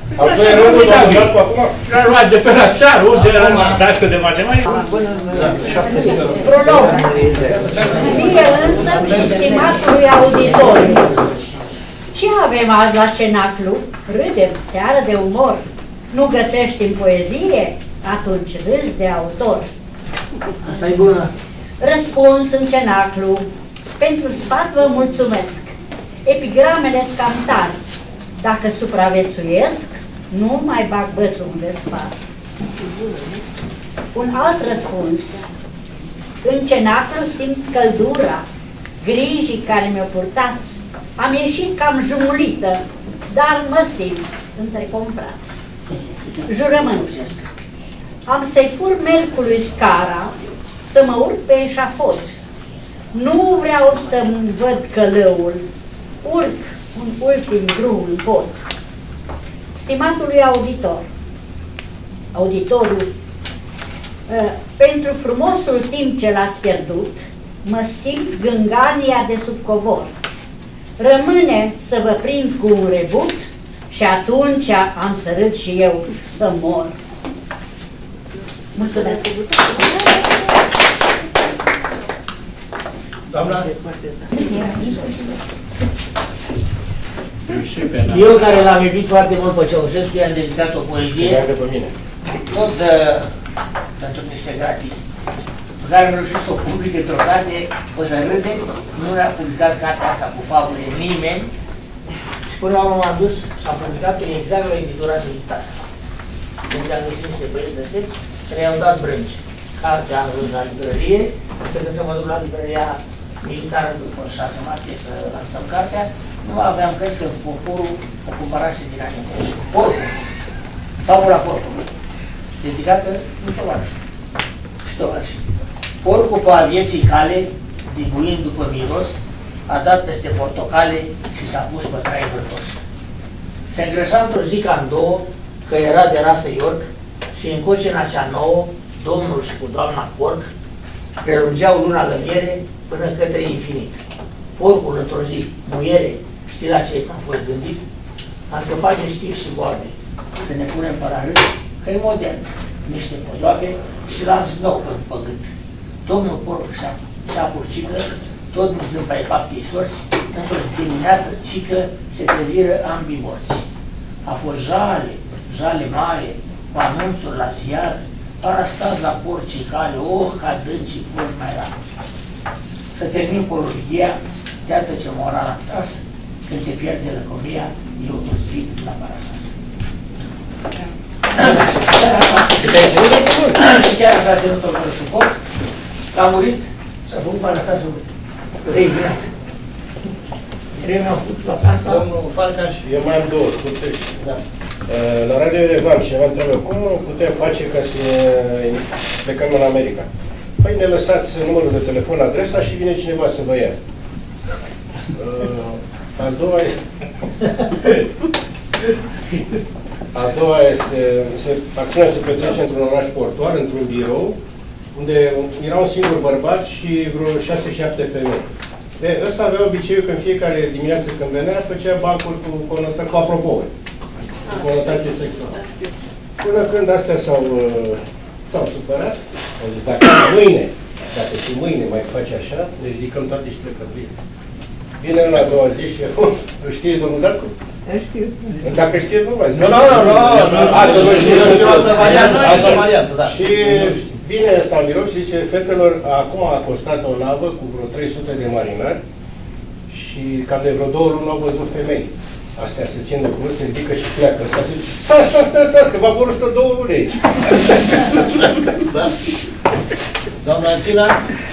L-a luat de pe la țară, unde era dască de matematică. Prolog. Mie însă și stimatului auditoriu. Ce avem azi la cenaclu? Râdem, seară de umor. nu găsești în poezie? Atunci râzi de autor. Asta e bună. Răspuns în cenaclu. Pentru sfat vă mulțumesc. Epigramele scam tari. Dacă supraviețuiesc, nu mai bag bățul în vespar. Un alt răspuns. În cenaclu simt căldura, grijii care mi-o purtați. Am ieșit cam jumulită, dar mă simt între confrați. Jurământ. Am să-i fur melcului scara, să mă urc pe eșafod. Nu vreau să-mi văd călăul, urc un ultim drum în pod. Stimatului auditor, auditorul, pentru frumosul timp ce l-ați pierdut, mă simt gângania de sub covor. Rămâne să vă prind cu un rebut și atunci am să râd și eu să mor. Mulțumesc! Doamna? Eu care l-am iubit foarte mult pe Ceaușescu, i-am dedicat o poezie, tot uh, pentru niște gratii, pe care am reușit să o public într-o carte, o să râdeți, nu a publicat cartea asta cu fabule nimeni, și până la urmă m-am dus și am publicat-o exact la editura Trinitate. Unde am găsit niște băieți deștepți, care i-au dat brânci. Cartea am văzut la librărie, însă când să mă duc la librăria militară după șase martie să lansăm cartea, nu aveam cărți că poporul o cumpărase din anii. Porcul, fabula porcului, dedicată lui tovarășul și tovarășii. Porcul pe a vieții cale, dibuind după miros, a dat peste portocale și s-a pus pe trai vârtos. Se îngrășa într-o zi ca în două, că era de rasă York și în cocina cea nouă, domnul și cu doamna porc prelungeau luna lămiere până către infinit. Porcul într-o zi, muiere, știi la ce am fost gândit? Am să facem știri și vorbe, să ne punem pe la râs, că e modern, niște podoape și la znoc pe gât. Domnul porc și-a purcică, tot mizând pe paftii sorți, într-o dimineață cică se treziră ambii morți. A fost jale, jale mare, cu anunțuri la ziar, par a stat la porcii cale, oh, ca dâncii porci mai rar. Să termin pologia, iată ce moral am tras, când te pierde lăcomia, eu nu zic la Parasas. Și chiar așa a ținut-o Șucoc, că a murit, s-a făcut Parasasul reigrat. Mereu mi-au făcut vacanța. Domnul Farcaș, eu mai am două scurte. Da. La Radio Erevan cineva întreabă, cum putem face ca să plecăm în America? Păi ne lăsați numărul de telefon, adresa și vine cineva să vă ia. A doua este... A doua este... Se, acțiunea se petrece într-un oraș portuar, într-un birou, unde era un singur bărbat și vreo șase șapte femei. De, ăsta avea obiceiul că în fiecare dimineață când venea, făcea bancuri cu, cu, cu apropouri, cu conotație sexuală. Până când astea s-au s-au supărat, au zis, dacă mâine, dacă și mâine mai faci așa, ne ridicăm toate și plecăm bine. Vine la a doua zi și îl știe domnul Darcu? Știu. Dacă știe, nu mai zic. Nu, nu, nu, nu, asta nu știu, știu altă variantă, altă variantă, da. Și vine ăsta în birou și zice, fetelor, acum a costat o navă cu vreo trei sute de marinari și cam de vreo două luni au văzut femei. Astea se țin de cuvânt, se ridică și pleacă. Ăsta se zice, stai, stai, stai, stai, că vaporul stă două luni aici. Da. Doamna Angela,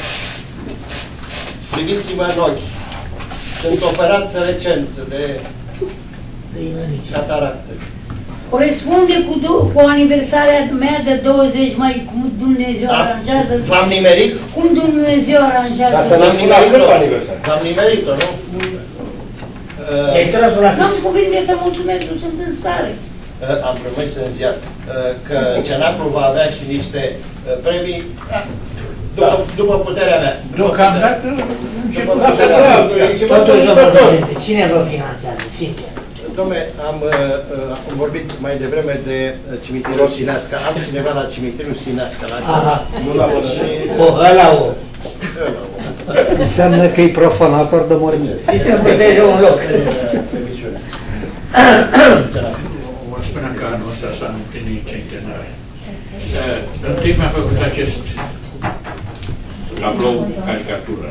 priviți-mă în ochi. Sunt operat recent de cataractă. Corespunde cu, cu aniversarea mea de douăzeci mai, cum Dumnezeu da. aranjează. V-am nimerit? Cum Dumnezeu aranjează. Dar să n-am nimerit-o aniversare. V-am nimerit-o, nu? Nu-mi cuvinte să mulțumesc, nu sunt în stare. Am promis în ziar că Cenaclu va avea și niște premii după, după puterea mea. Deocamdată, cine vă finanțează, sincer? Dom'le, am, am vorbit mai devreme de cimitirul Sineasca. Am cineva la cimitirul Sineasca. Nu la o. Ăla o. Înseamnă că e profanator de morminte. Și să păstreze un loc. până ca anul ăsta s-a împlinit centenare. Întâi mi-a făcut acest tablou caricatură.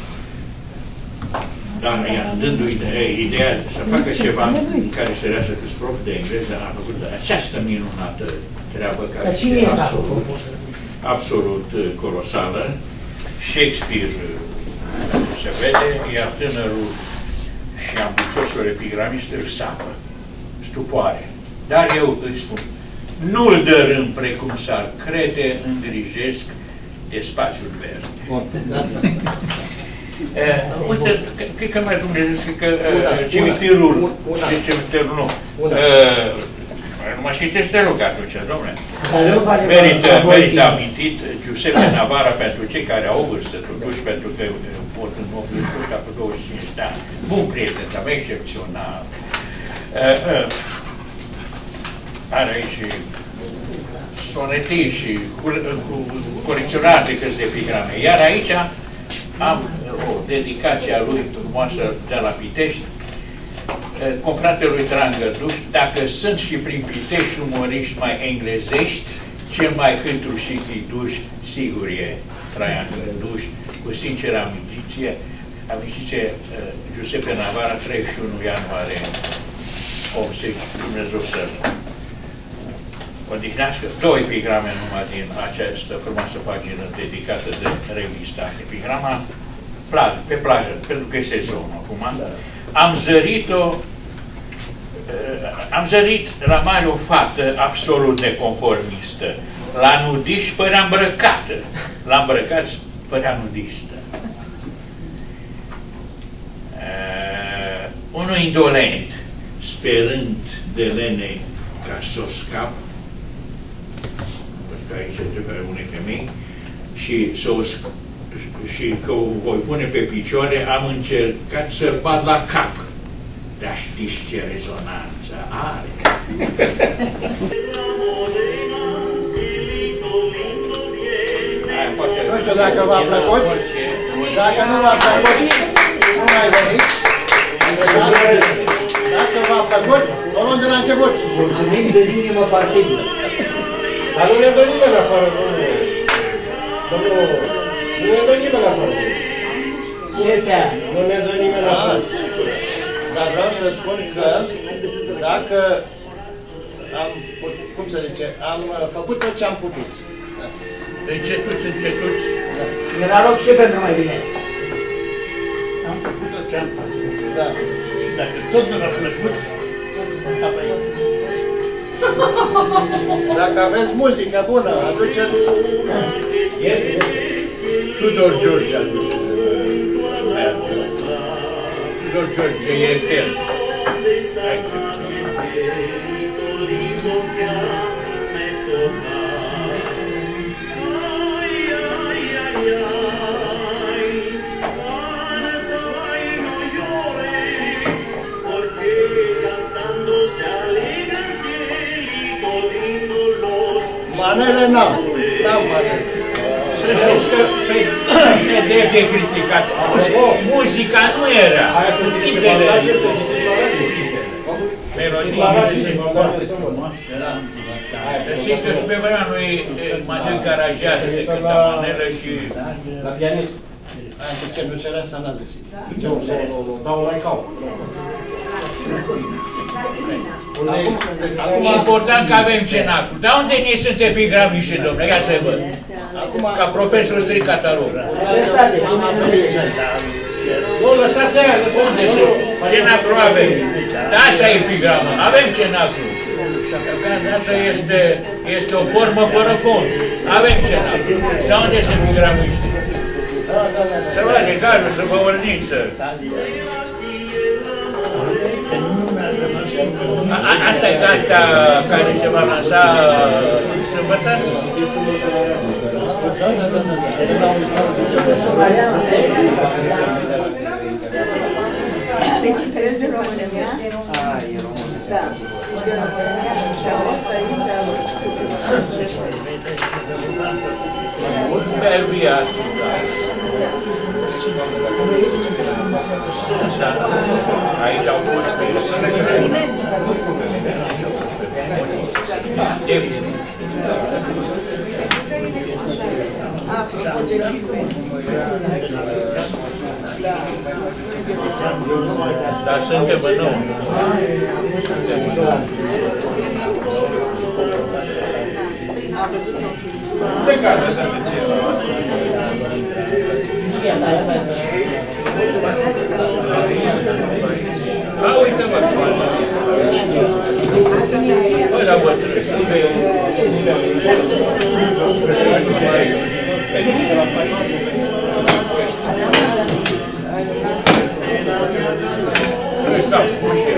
Dar dându-i ideea să facă ceva care să reasă câți prof de engleză, a făcut această minunată treabă care este absolut, absolut colosală. Shakespeare se vede, iar tânărul și ambițiosul epigramist îl sapă, stupoare. Dar eu îi spun, nu-l dărâm precum s-ar crede, îngrijesc de spațiul verde. Uh, uite, cred că mai Dumnezeu, cred că uh, cimitirul, cimitirul nu, uh, nu mă citesc deloc atunci, domnule. Merită, merită amintit Giuseppe Navara pentru cei care au o vârstă, totuși, pentru că pot în optzeci și opt, cu douăzeci și cinci de ani. Bun prieten, dar excepțional. Uh, uh, are aici sonetii și colecționate câți de epigrame. Iar aici am o dedicație a lui frumoasă de la Pitești, confratelui Trangăduș, dacă sunt și prin Pitești umoriști mai englezești, cel mai hântru și chiduș, sigur e Traian Gânduș, cu sinceră amiciție, amiciție Giuseppe Navara, treizeci și unu ianuarie optzeci, Dumnezeu să odihnească. Două epigrame numai din această frumoasă pagină dedicată de revista. Epigrama pe plajă, pentru că este sezonul acum. Am zărit-o, am zărit la mare o fată absolut neconformistă. La nudiști părea îmbrăcată. La îmbrăcați părea nudistă. Uh, unul indolent, sperând de lene ca să o scap, că aici trebuie unei femei, și, să o, și că o voi pune pe picioare, am încercat să-l bat la cap. Dar știți ce rezonanță are? Nu știu dacă v-a plăcut. Dacă nu v-a plăcut, nu mai veniți. Dacă v-a plăcut, o luăm de la început. Mulțumim de inimă partidă. Dar nu ne dă nimeni afară, domnule. Domnul, nu ne dă nimeni afară. Nu ne dă nimeni afară. Dar vreau să spun că dacă am, cum să zice, am făcut tot ce am putut. Încetuți, încetuți. Era loc și pentru mai bine. Am făcut tot ce am făcut. Da. Și dacă tot nu v-a plăcut, dacă aveți muzică bună, aduceți... Este, este. Tudor George aduce. Tudor George este el. Manele n-am, n-am manele. Să știți că pe de criticat, muzica nu era. Melodii. Știți că și pe vremea lui Madel Caragiat se cânta manelă și... La pianist. Anche ce nu se lasă n-a zis. Nu, nu, nu, nu, dau mai cau. E important că avem cenacul. Dar unde ne sunt epigramiști, domnule? Ia să văd. Ca profesor stric catalogul. Nu, lăsați aia, unde sunt? Cenacul avem. Dar asta e epigramă. Avem cenacul. Asta este, este o formă fără fond. Avem cenacul. Dar unde sunt epigramiști? Să vă de calul, să vă urniți. Asta e cartea care se va lansa sâmbătă? Te citesc de România? Ah, e română. Da, de România și a fost aici. Bel viață, da. Aici au fost Dar suntem în nou. Plecați. A, uite-mă! Bă, la bătrâni, că eu... Pe nu știu de la Paris. Da, cum știu.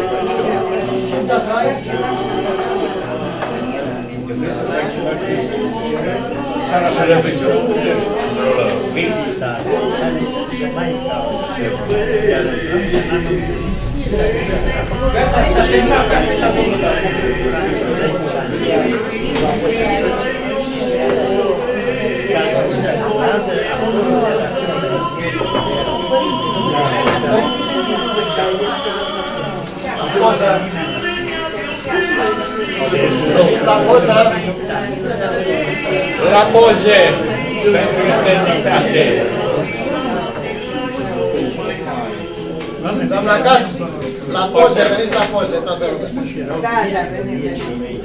Sara să repede. Militar. Mai stau. La poză. La poze pentru eternitate. Doamna Caț, la poze, veniți la poze, toată lumea. Da, da, venim, venim.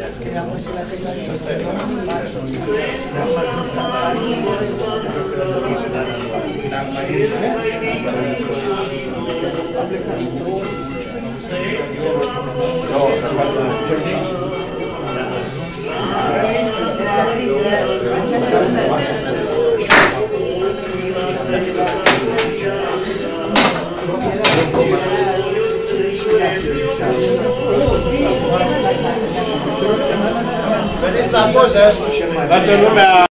Veniți la poze, toată lumea.